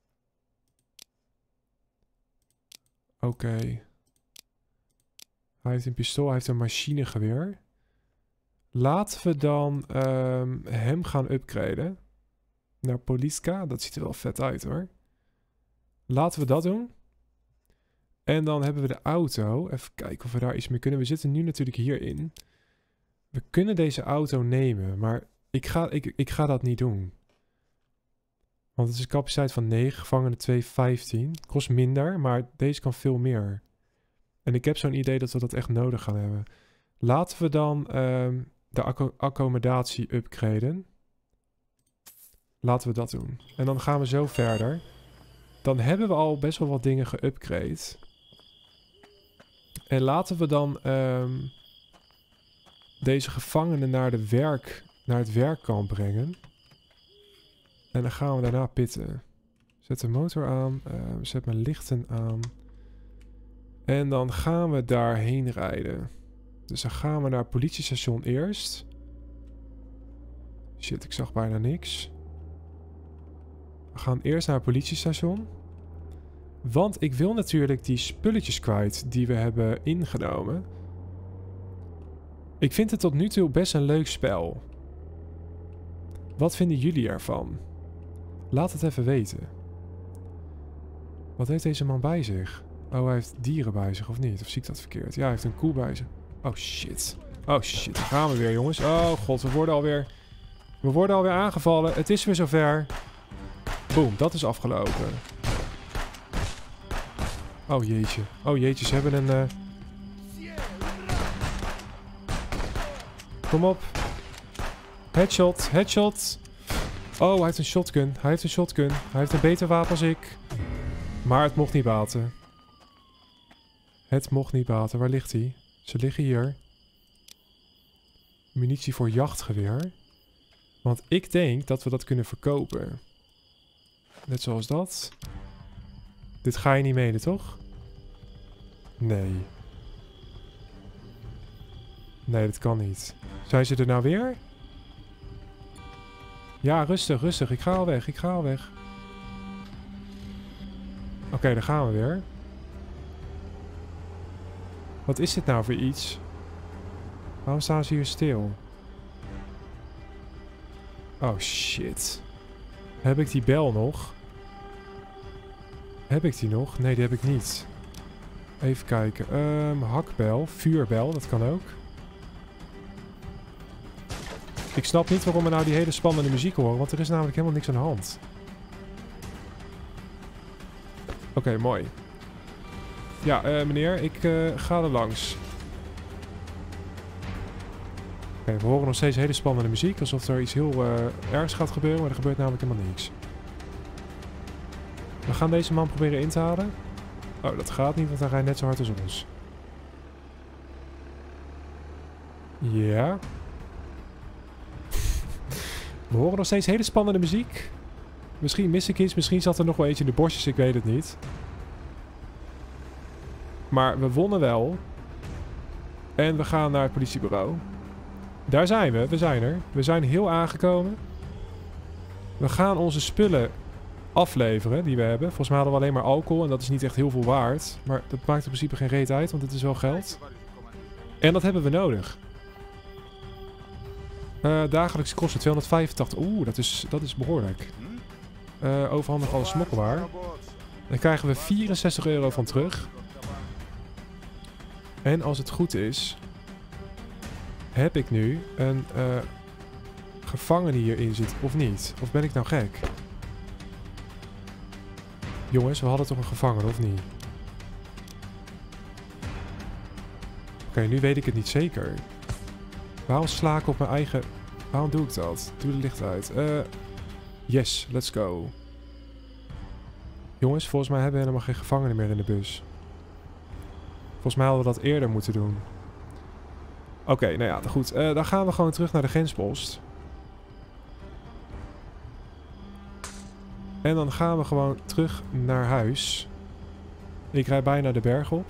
Oké. Okay. Hij heeft een pistool, hij heeft een machinegeweer. Laten we dan um, hem gaan upgraden. Naar Poliska. Dat ziet er wel vet uit hoor. Laten we dat doen. En dan hebben we de auto. Even kijken of we daar iets mee kunnen. We zitten nu natuurlijk hierin. We kunnen deze auto nemen. Maar ik ga, ik, ik ga dat niet doen. Want het is een capaciteit van negen. Gevangenen twee, vijftien. Kost minder. Maar deze kan veel meer. En ik heb zo'n idee dat we dat echt nodig gaan hebben. Laten we dan um, de acco accommodatie upgraden. Laten we dat doen. En dan gaan we zo verder. Dan hebben we al best wel wat dingen geupgrade. En laten we dan um, deze gevangenen naar, de werk, naar het werkkamp brengen. En dan gaan we daarna pitten. Zet de motor aan. Uh, zet mijn lichten aan. En dan gaan we daarheen rijden. Dus dan gaan we naar het politiestation eerst. Shit, ik zag bijna niks. We gaan eerst naar het politiestation. Want ik wil natuurlijk die spulletjes kwijt die we hebben ingenomen. Ik vind het tot nu toe best een leuk spel. Wat vinden jullie ervan? Laat het even weten. Wat heeft deze man bij zich? Oh, hij heeft dieren bij zich of niet? Of zie ik dat verkeerd? Ja, hij heeft een koe bij zich. Oh shit. Oh shit, daar gaan we weer jongens. Oh god, we worden alweer... We worden alweer aangevallen. Het is weer zover. Boom, dat is afgelopen. Oh jeetje. Oh jeetje, ze hebben een... Uh... Kom op. Headshot, headshot. Oh, hij heeft een shotgun. Hij heeft een shotgun. Hij heeft een beter wapen als ik. Maar het mocht niet baten. Het mocht niet baten. Waar ligt hij? Ze liggen hier. Munitie voor jachtgeweer. Want ik denk dat we dat kunnen verkopen. Net zoals dat. Dit ga je niet menen, toch? Nee. Nee, dat kan niet. Zijn ze er nou weer? Ja, rustig, rustig. Ik ga al weg, ik ga al weg. Oké, okay, daar gaan we weer. Wat is dit nou voor iets? Waarom staan ze hier stil? Oh shit. Heb ik die bel nog? Heb ik die nog? Nee, die heb ik niet. Even kijken. Um, hakbel, vuurbel, dat kan ook. Ik snap niet waarom we nou die hele spannende muziek horen, want er is namelijk helemaal niks aan de hand. Oké, okay, mooi. Ja, uh, meneer, ik uh, ga er langs. Oké, okay, we horen nog steeds hele spannende muziek, alsof er iets heel uh, ergs gaat gebeuren, maar er gebeurt namelijk helemaal niks. We gaan deze man proberen in te halen. Oh, dat gaat niet, want hij rijdt net zo hard als ons. Ja. We horen nog steeds hele spannende muziek. Misschien mis ik iets, misschien zat er nog wel eentje in de bosjes, ik weet het niet. Maar we wonnen wel. En we gaan naar het politiebureau. Daar zijn we, we zijn er. We zijn heel aangekomen. We gaan onze spullen afleveren die we hebben. Volgens mij hadden we alleen maar alcohol en dat is niet echt heel veel waard. Maar dat maakt in principe geen reet uit, want het is wel geld. En dat hebben we nodig. Uh, dagelijkse kosten tweehonderdvijfentachtig. Oeh, dat is, dat is behoorlijk. Uh, overhandig alle smokkelwaar. Dan krijgen we vierenzestig euro van terug. En als het goed is, heb ik nu een uh, gevangene die hierin zit, of niet? Of ben ik nou gek? Jongens, we hadden toch een gevangene, of niet? Oké, okay, nu weet ik het niet zeker. Waarom sla ik op mijn eigen... Waarom doe ik dat? Doe de licht uit. Uh, yes, let's go. Jongens, volgens mij hebben we helemaal geen gevangenen meer in de bus. Volgens mij hadden we dat eerder moeten doen. Oké, okay, nou ja, goed. Uh, dan gaan we gewoon terug naar de grenspost. En dan gaan we gewoon terug naar huis. Ik rijd bijna de berg op.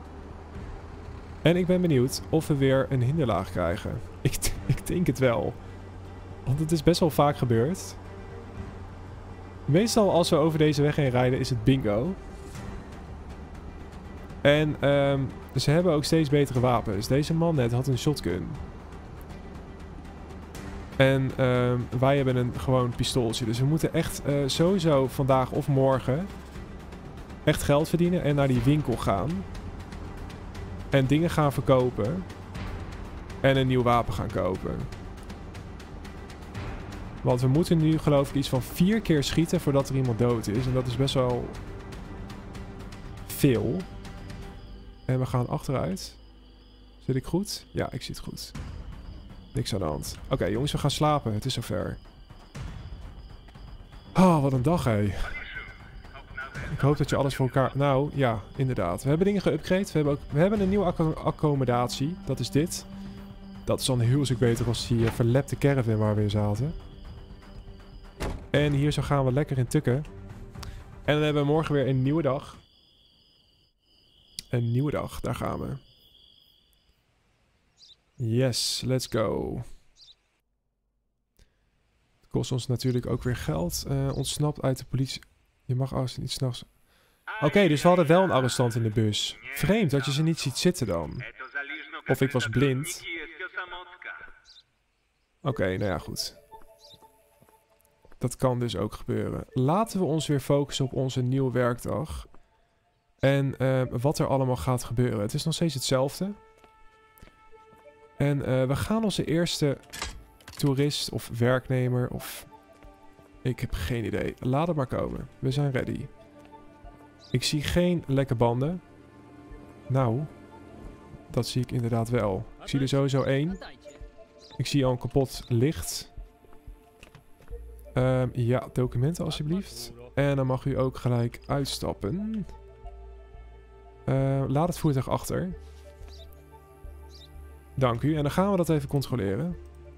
En ik ben benieuwd of we weer een hinderlaag krijgen. Ik, ik denk het wel. Want het is best wel vaak gebeurd. Meestal als we over deze weg heen rijden is het bingo. En um, ze hebben ook steeds betere wapens. Deze man net had een shotgun. En um, wij hebben een gewoon pistooltje. Dus we moeten echt uh, sowieso vandaag of morgen echt geld verdienen en naar die winkel gaan. En dingen gaan verkopen. En een nieuw wapen gaan kopen. Want we moeten nu geloof ik iets van vier keer schieten voordat er iemand dood is. En dat is best wel veel. En we gaan achteruit. Zit ik goed? Ja, ik zit goed. Niks aan de hand. Oké okay, jongens, we gaan slapen. Het is zover. Oh, wat een dag hé. Ik hoop dat je alles voor elkaar... Nou, ja, inderdaad. We hebben dingen geüpgrade. We hebben, ook... we hebben een nieuwe acc accommodatie. Dat is dit. Dat is dan een heel stuk beter als die uh, verlepte caravan waar we in zaten. En hier zo gaan we lekker in tukken. En dan hebben we morgen weer een nieuwe dag. Een nieuwe dag, daar gaan we. Yes, let's go. Het kost ons natuurlijk ook weer geld. Uh, ontsnapt uit de politie. Je mag als niet s'nachts... Oké, okay, dus we hadden wel een arrestant in de bus. Vreemd dat je ze niet ziet zitten dan. Of ik was blind. Oké, okay, nou ja, goed. Dat kan dus ook gebeuren. Laten we ons weer focussen op onze nieuwe werkdag. En uh, wat er allemaal gaat gebeuren. Het is nog steeds hetzelfde. En uh, we gaan onze eerste toerist of werknemer of... Ik heb geen idee. Laat het maar komen. We zijn ready. Ik zie geen lekke banden. Nou, dat zie ik inderdaad wel. Ik zie er sowieso één. Ik zie al een kapot licht. Um, ja, documenten alsjeblieft. En dan mag u ook gelijk uitstappen. Uh, laat het voertuig achter. Dank u. En dan gaan we dat even controleren.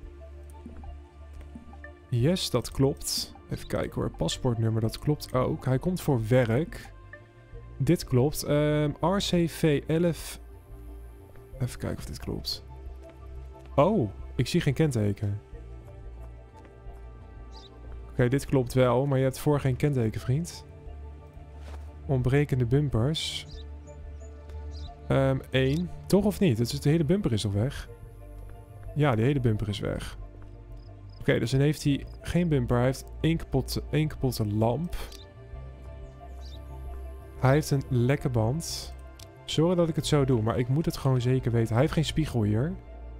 Yes, dat klopt. Even kijken hoor. Paspoortnummer, dat klopt ook. Hij komt voor werk. Dit klopt. Um, R C V elf. Even kijken of dit klopt. Oh, ik zie geen kenteken. Oké, okay, dit klopt wel, maar je hebt voor geen kenteken, vriend. Ontbrekende bumpers. Um, één. Toch of niet? Dus de hele bumper is al weg. Ja, de hele bumper is weg. Oké, okay, dus dan heeft hij geen bumper. Hij heeft één kapotte, één kapotte lamp. Hij heeft een lekke band. Sorry dat ik het zo doe, maar ik moet het gewoon zeker weten. Hij heeft geen spiegel hier.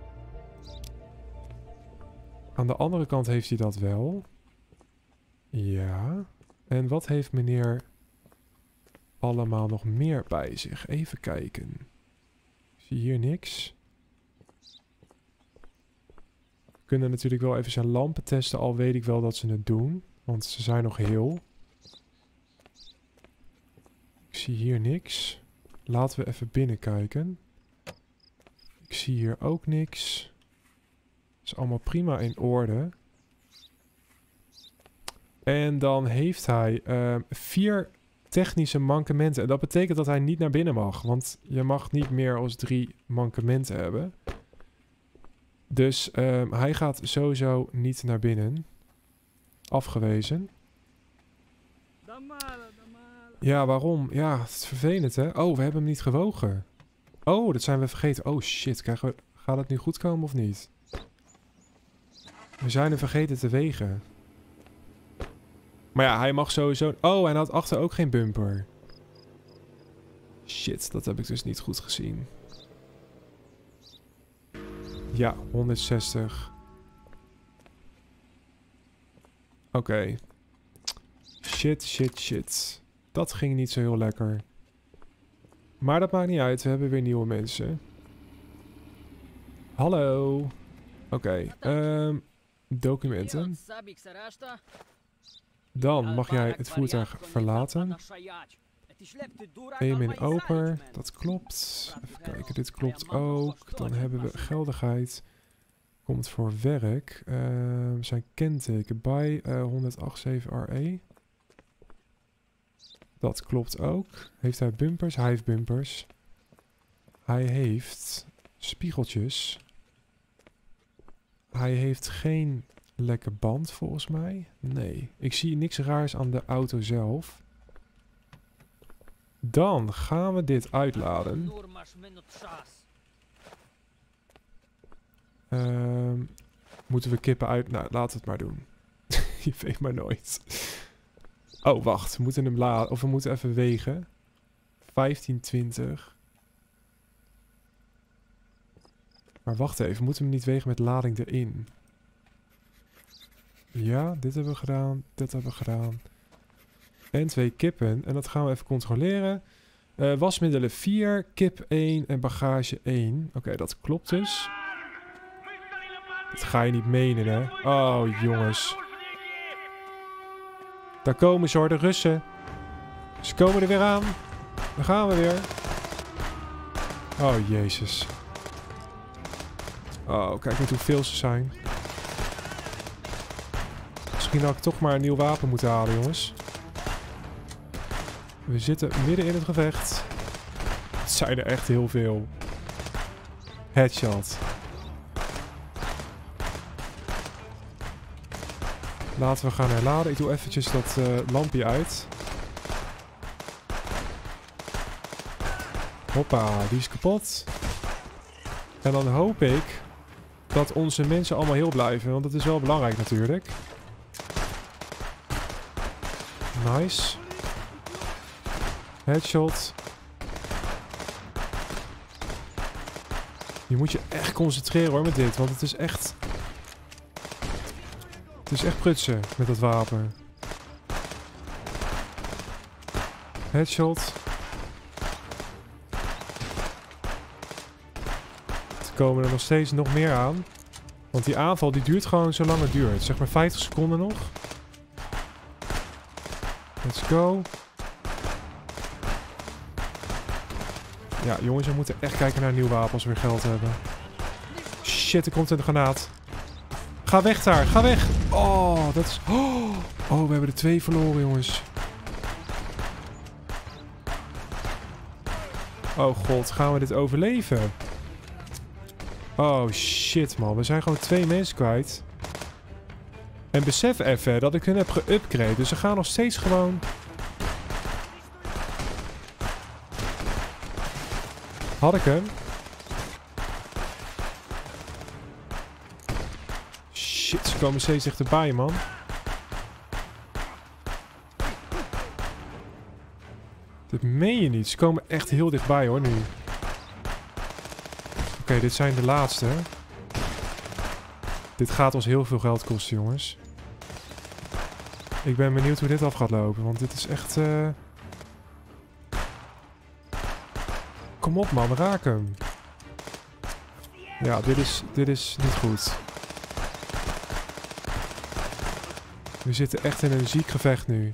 Aan de andere kant heeft hij dat wel. Ja. En wat heeft meneer allemaal nog meer bij zich? Even kijken. Ik zie hier niks. We kunnen natuurlijk wel even zijn lampen testen, al weet ik wel dat ze het doen. Want ze zijn nog heel. Ik zie hier niks. Laten we even binnenkijken. Ik zie hier ook niks. Is allemaal prima in orde. En dan heeft hij uh, vier technische mankementen. En dat betekent dat hij niet naar binnen mag. Want je mag niet meer als drie mankementen hebben. Dus uh, hij gaat sowieso niet naar binnen. Afgewezen. Ja, waarom? Ja, het is vervelend, hè? Oh, we hebben hem niet gewogen. Oh, dat zijn we vergeten. Oh, shit. Krijgen we... Gaat het nu goed komen of niet? We zijn hem vergeten te wegen. Maar ja, hij mag sowieso... Oh, en hij had achter ook geen bumper. Shit, dat heb ik dus niet goed gezien. Ja, honderdzestig. Oké. Okay. Shit, shit, shit. Dat ging niet zo heel lekker. Maar dat maakt niet uit, we hebben weer nieuwe mensen. Hallo. Oké, okay. um, documenten. Dan mag jij het voertuig verlaten. Eén in open, dat klopt. Even kijken, dit klopt ook. Dan hebben we geldigheid. Komt voor werk. Uh, zijn kenteken bij uh, honderdzevenentachtig R E. Dat klopt ook. Heeft hij bumpers? Hij heeft bumpers. Hij heeft spiegeltjes. Hij heeft geen lekke band volgens mij. Nee, ik zie niks raars aan de auto zelf. Dan gaan we dit uitladen. Um, moeten we kippen uit... Nou, laten we het maar doen. Je weet maar nooit. Oh, wacht. We moeten hem laden. Of we moeten even wegen. vijftien, twintig. Maar wacht even. We moeten hem niet wegen met lading erin. Ja, dit hebben we gedaan. Dit hebben we gedaan. En twee kippen. En dat gaan we even controleren. Uh, wasmiddelen vier, kip één en bagage één. Oké, okay, dat klopt dus. Dat ga je niet menen, hè? Oh, jongens. Daar komen ze hoor, de Russen. Ze komen er weer aan. Daar gaan we weer. Oh, jezus. Oh, kijk niet hoeveel ze zijn. Misschien had ik toch maar een nieuw wapen moeten halen, jongens. We zitten midden in het gevecht. Het zijn er echt heel veel. Headshot. Laten we gaan herladen. Ik doe eventjes dat uh, lampje uit. Hoppa, die is kapot. En dan hoop ik dat onze mensen allemaal heel blijven. Want dat is wel belangrijk natuurlijk. Nice. Headshot. Je moet je echt concentreren hoor met dit. Want het is echt... Het is echt prutsen met dat wapen. Headshot. Er komen er nog steeds nog meer aan. Want die aanval die duurt gewoon zo lang het duurt. Zeg maar vijftig seconden nog. Let's go. Ja, jongens, we moeten echt kijken naar een nieuw wapen als we weer geld hebben. Shit, er komt een granaat. Ga weg daar, ga weg. Oh, dat is... Oh, oh, we hebben er twee verloren, jongens. Oh god, gaan we dit overleven? Oh shit, man. We zijn gewoon twee mensen kwijt. En besef even dat ik hun heb geupgrade. Dus ze gaan nog steeds gewoon... Had ik hem? Shit, ze komen steeds dichterbij, man. Dat meen je niet. Ze komen echt heel dichtbij, hoor, nu. Oké, okay, dit zijn de laatste. Dit gaat ons heel veel geld kosten, jongens. Ik ben benieuwd hoe dit af gaat lopen, want dit is echt... Uh... Kom op, man. Raak hem. Ja, dit is, dit is niet goed. We zitten echt in een ziek gevecht nu.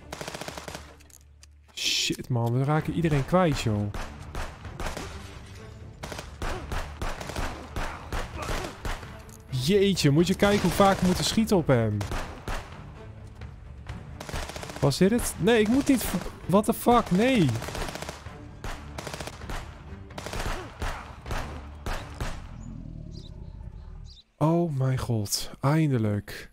Shit, man. We raken iedereen kwijt, joh. Jeetje, moet je kijken hoe vaak we moeten schieten op hem. Was dit het? Nee, ik moet niet... What the fuck? Nee. Oh mijn god. Eindelijk.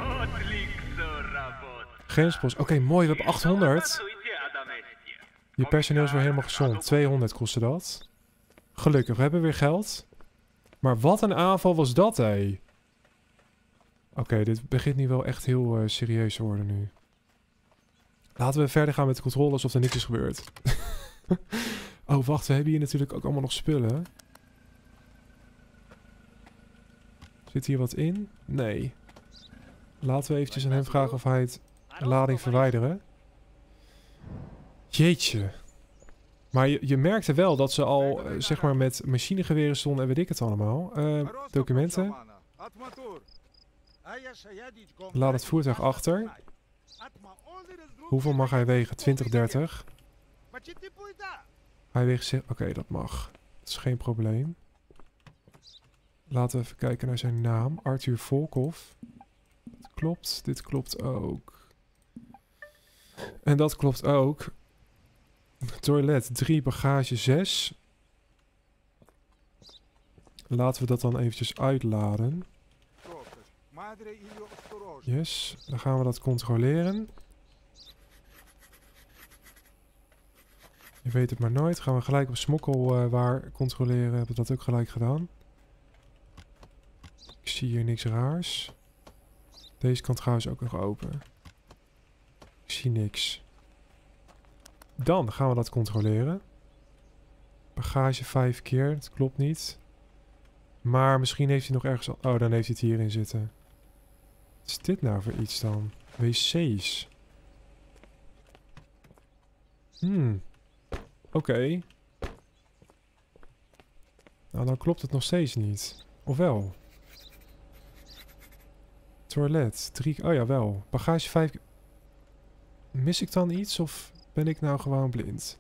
Grenspost. Oké, okay, mooi. We hebben achthonderd. Je personeel is weer helemaal gezond. tweehonderd kostte dat. Gelukkig, we hebben weer geld. Maar wat een aanval was dat, hé. Oké, okay, dit begint nu wel echt heel uh, serieus te worden nu. Laten we verder gaan met de controle alsof er niks is gebeurd. Oh, wacht. We hebben hier natuurlijk ook allemaal nog spullen. Zit hier wat in? Nee. Laten we eventjes aan hem vragen of hij het lading verwijderen. Jeetje. Maar je, je merkte wel dat ze al, uh, zeg maar, met machinegeweren stonden en weet ik het allemaal. Uh, documenten. Laat het voertuig achter. Hoeveel mag hij wegen? twintig, dertig. Hij weegt... Oké, okay, dat mag. Dat is geen probleem. Laten we even kijken naar zijn naam. Arthur Volkov. Dat klopt. Dit klopt ook. En dat klopt ook. Toilet drie, bagage zes. Laten we dat dan eventjes uitladen. Yes, dan gaan we dat controleren. Je weet het maar nooit. Gaan we gelijk op smokkelwaar uh, controleren. Hebben we dat ook gelijk gedaan. Ik zie hier niks raars. Deze kant trouwens ook nog open. Ik zie niks. Dan gaan we dat controleren. Bagage vijf keer. Dat klopt niet. Maar misschien heeft hij nog ergens... Al oh, dan heeft hij het hierin zitten. Wat is dit nou voor iets dan? W C's. Hmm. Oké. Okay. Nou, dan klopt het nog steeds niet. Of wel? Toilet. Drie... Oh ja, wel. Bagage vijf... Mis ik dan iets of ben ik nou gewoon blind?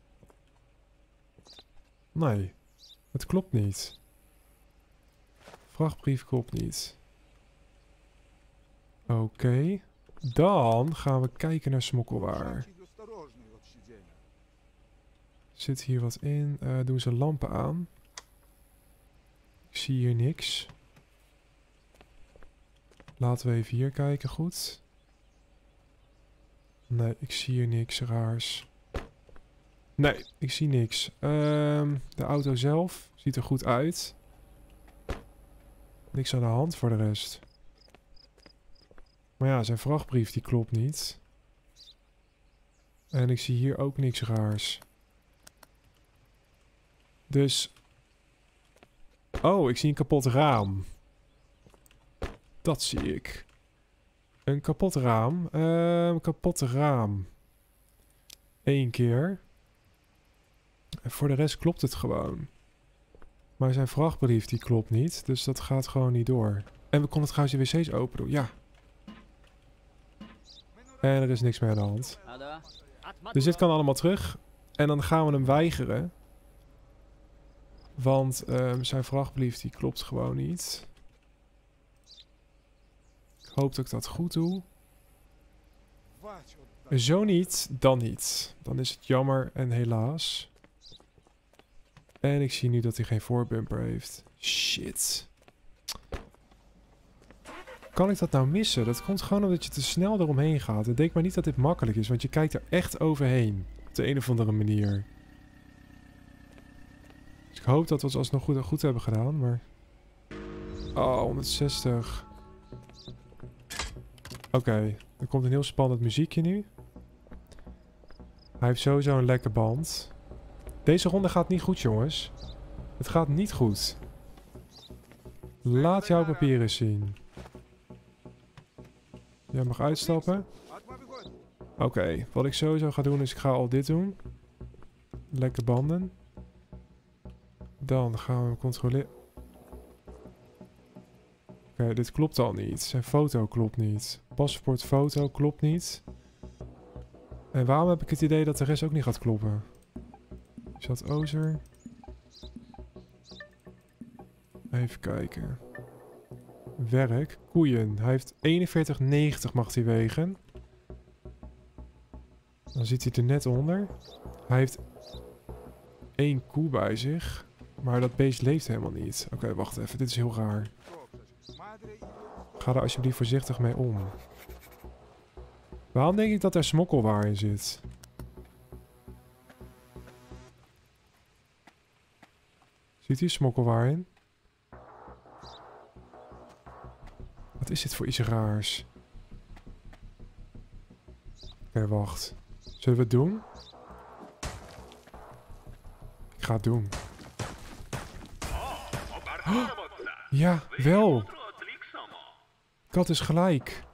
Nee. Het klopt niet. Vrachtbrief klopt niet. Oké. Okay. Dan gaan we kijken naar smokkelwaar. Zit hier wat in? Uh, doen ze lampen aan? Ik zie hier niks. Laten we even hier kijken, goed. Nee, ik zie hier niks raars. Nee, ik zie niks. Um, de auto zelf ziet er goed uit. Niks aan de hand voor de rest. Maar ja, zijn vrachtbrief die klopt niet. En ik zie hier ook niks raars. Dus... Oh, ik zie een kapot raam. Dat zie ik. Een kapot raam. Uh, een kapot raam. Eén keer. En voor de rest klopt het gewoon. Maar zijn vrachtbrief die klopt niet. Dus dat gaat gewoon niet door. En we konden trouwens de wc's open doen. Ja. En er is niks meer aan de hand. Dus dit kan allemaal terug. En dan gaan we hem weigeren. Want um, zijn vrachtbrief die klopt gewoon niet. Ik hoop dat ik dat goed doe. Zo niet, dan niet. Dan is het jammer en helaas. En ik zie nu dat hij geen voorbumper heeft. Shit. Kan ik dat nou missen? Dat komt gewoon omdat je te snel eromheen gaat. Ik denk maar niet dat dit makkelijk is, want je kijkt er echt overheen. Op de een of andere manier. Dus ik hoop dat we het alsnog goed, goed hebben gedaan, maar... Oh, honderdzestig. Oké, okay, er komt een heel spannend muziekje nu. Hij heeft sowieso een lekke band. Deze ronde gaat niet goed, jongens. Het gaat niet goed. Laat jouw papieren zien. Jij mag uitstappen. Oké, okay, wat ik sowieso ga doen is ik ga al dit doen. Lekke banden. Dan gaan we hem controleren. Oké, okay, dit klopt al niet. Zijn foto klopt niet. Paspoortfoto klopt niet. En waarom heb ik het idee dat de rest ook niet gaat kloppen? Is dat Ozer? Even kijken. Werk. Koeien. Hij heeft eenenveertig negentig mag hij wegen. Dan zit hij er net onder. Hij heeft één koe bij zich. Maar dat beest leeft helemaal niet. Oké, okay, wacht even. Dit is heel raar. Ga er alsjeblieft voorzichtig mee om. Waarom denk ik dat er smokkelwaar in zit? Zit hier smokkelwaar in? Wat is dit voor iets raars? Oké, okay, wacht. Zullen we het doen? Ik ga het doen. Oh, ja, wel. Ik had dus gelijk.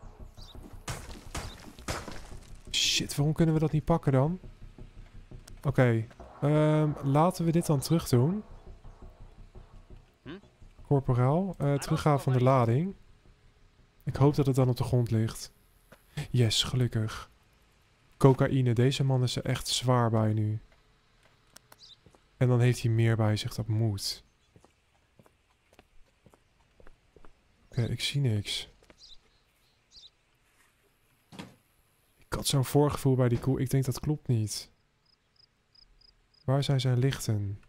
Shit, waarom kunnen we dat niet pakken dan? Oké, okay, um, laten we dit dan terug doen. Corporaal, uh, teruggaan van de lading. Ik hoop dat het dan op de grond ligt. Yes, gelukkig. Cocaïne, deze man is er echt zwaar bij nu. En dan heeft hij meer bij zich, dat moet. Oké, okay, ik zie niks. Ik had zo'n voorgevoel bij die koe, ik denk dat klopt niet. Waar zijn zijn lichten?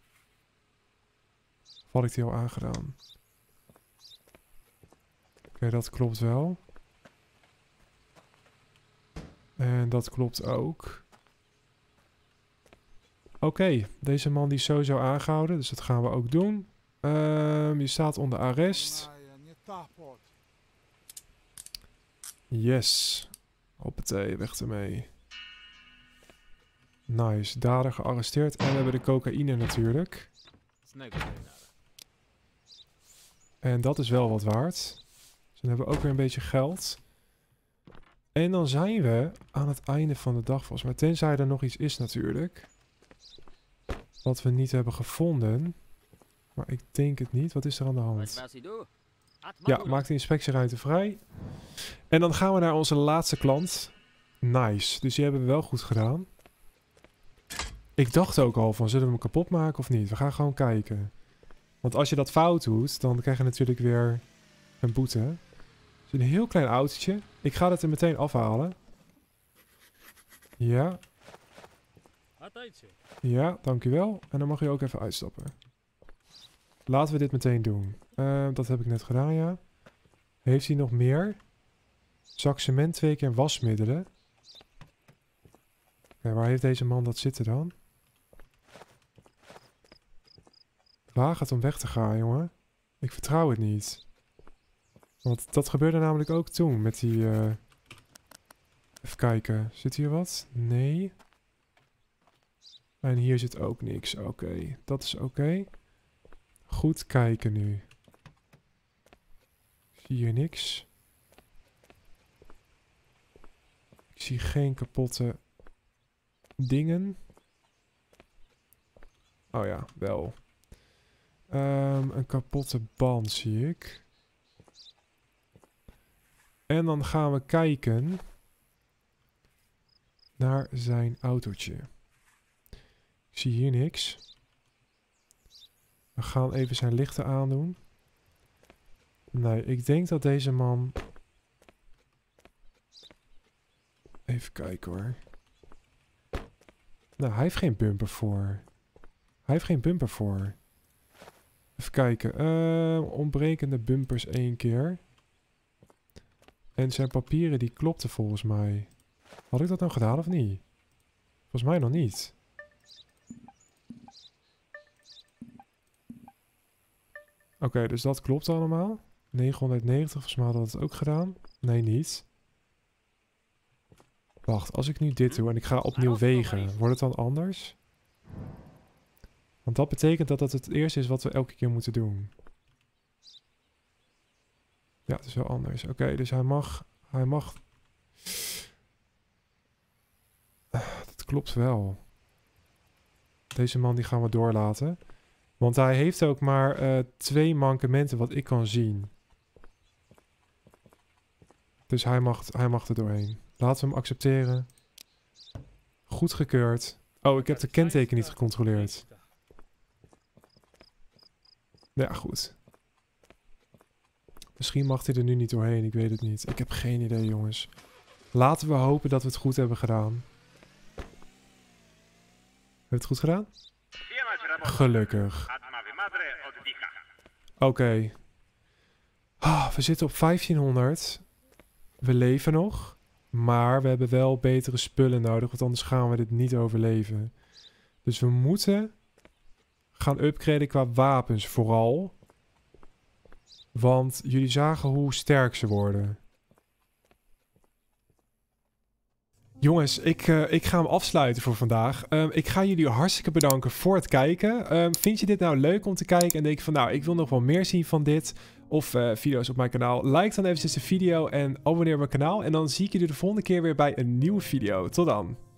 Of had ik die al aangedaan? Oké, okay, dat klopt wel. En dat klopt ook. Oké, okay, deze man die is sowieso aangehouden, dus dat gaan we ook doen. Um, je staat onder arrest. Yes. Hoppatee, weg ermee. Nice, dader gearresteerd. En we hebben de cocaïne natuurlijk. En dat is wel wat waard. Dus dan hebben we ook weer een beetje geld. En dan zijn we aan het einde van de dag volgens mij. Tenzij er nog iets is natuurlijk. Wat we niet hebben gevonden. Maar ik denk het niet. Wat is er aan de hand? Ja, maak de inspectieruimte vrij. En dan gaan we naar onze laatste klant. Nice. Dus die hebben we wel goed gedaan. Ik dacht ook al van, zullen we hem kapot maken of niet? We gaan gewoon kijken. Want als je dat fout doet, dan krijg je natuurlijk weer een boete. Het is een heel klein autootje. Ik ga het er meteen afhalen. Ja. Ja, dankjewel. En dan mag je ook even uitstappen. Laten we dit meteen doen. Uh, dat heb ik net gedaan, ja. Heeft hij nog meer? Zak cement twee keer wasmiddelen. Okay, waar heeft deze man dat zitten dan? Waag het om weg te gaan, jongen. Ik vertrouw het niet. Want dat gebeurde namelijk ook toen met die... Uh... Even kijken. Zit hier wat? Nee. En hier zit ook niks. Oké, okay. Dat is oké. Okay. Goed kijken nu. Ik zie hier niks. Ik zie geen kapotte dingen. Oh ja, wel. Um, een kapotte band zie ik. En dan gaan we kijken naar zijn autootje. Ik zie hier niks. We gaan even zijn lichten aandoen. Nee, ik denk dat deze man... Even kijken hoor. Nou, hij heeft geen bumper voor. Hij heeft geen bumper voor. Even kijken. Uh, ontbrekende bumpers één keer. En zijn papieren die klopten volgens mij. Had ik dat nou gedaan of niet? Volgens mij nog niet. Oké, okay, dus dat klopt allemaal. negenhonderdnegentig, volgens mij hadden we dat ook gedaan. Nee, niet. Wacht, als ik nu dit doe en ik ga opnieuw wegen, wordt het dan anders? Want dat betekent dat dat het eerste is wat we elke keer moeten doen. Ja, het is wel anders. Oké, okay, dus hij mag... Hij mag... Dat klopt wel. Deze man die gaan we doorlaten. Want hij heeft ook maar uh, twee mankementen wat ik kan zien. Dus hij mag, hij mag er doorheen. Laten we hem accepteren. Goedgekeurd. Oh, ik heb de kenteken niet gecontroleerd. Ja, goed. Misschien mag hij er nu niet doorheen. Ik weet het niet. Ik heb geen idee, jongens. Laten we hopen dat we het goed hebben gedaan. Hebben we het goed gedaan? Gelukkig. Oké. Okay. Oh, we zitten op vijftienhonderd. We leven nog. Maar we hebben wel betere spullen nodig. Want anders gaan we dit niet overleven. Dus we moeten gaan upgraden qua wapens vooral. Want jullie zagen hoe sterk ze worden. Jongens, ik, uh, ik ga hem afsluiten voor vandaag. Um, ik ga jullie hartstikke bedanken voor het kijken. Um, vind je dit nou leuk om te kijken en denk je van nou, ik wil nog wel meer zien van dit of uh, video's op mijn kanaal? Like dan eventjes de video en abonneer op mijn kanaal. En dan zie ik jullie de volgende keer weer bij een nieuwe video. Tot dan!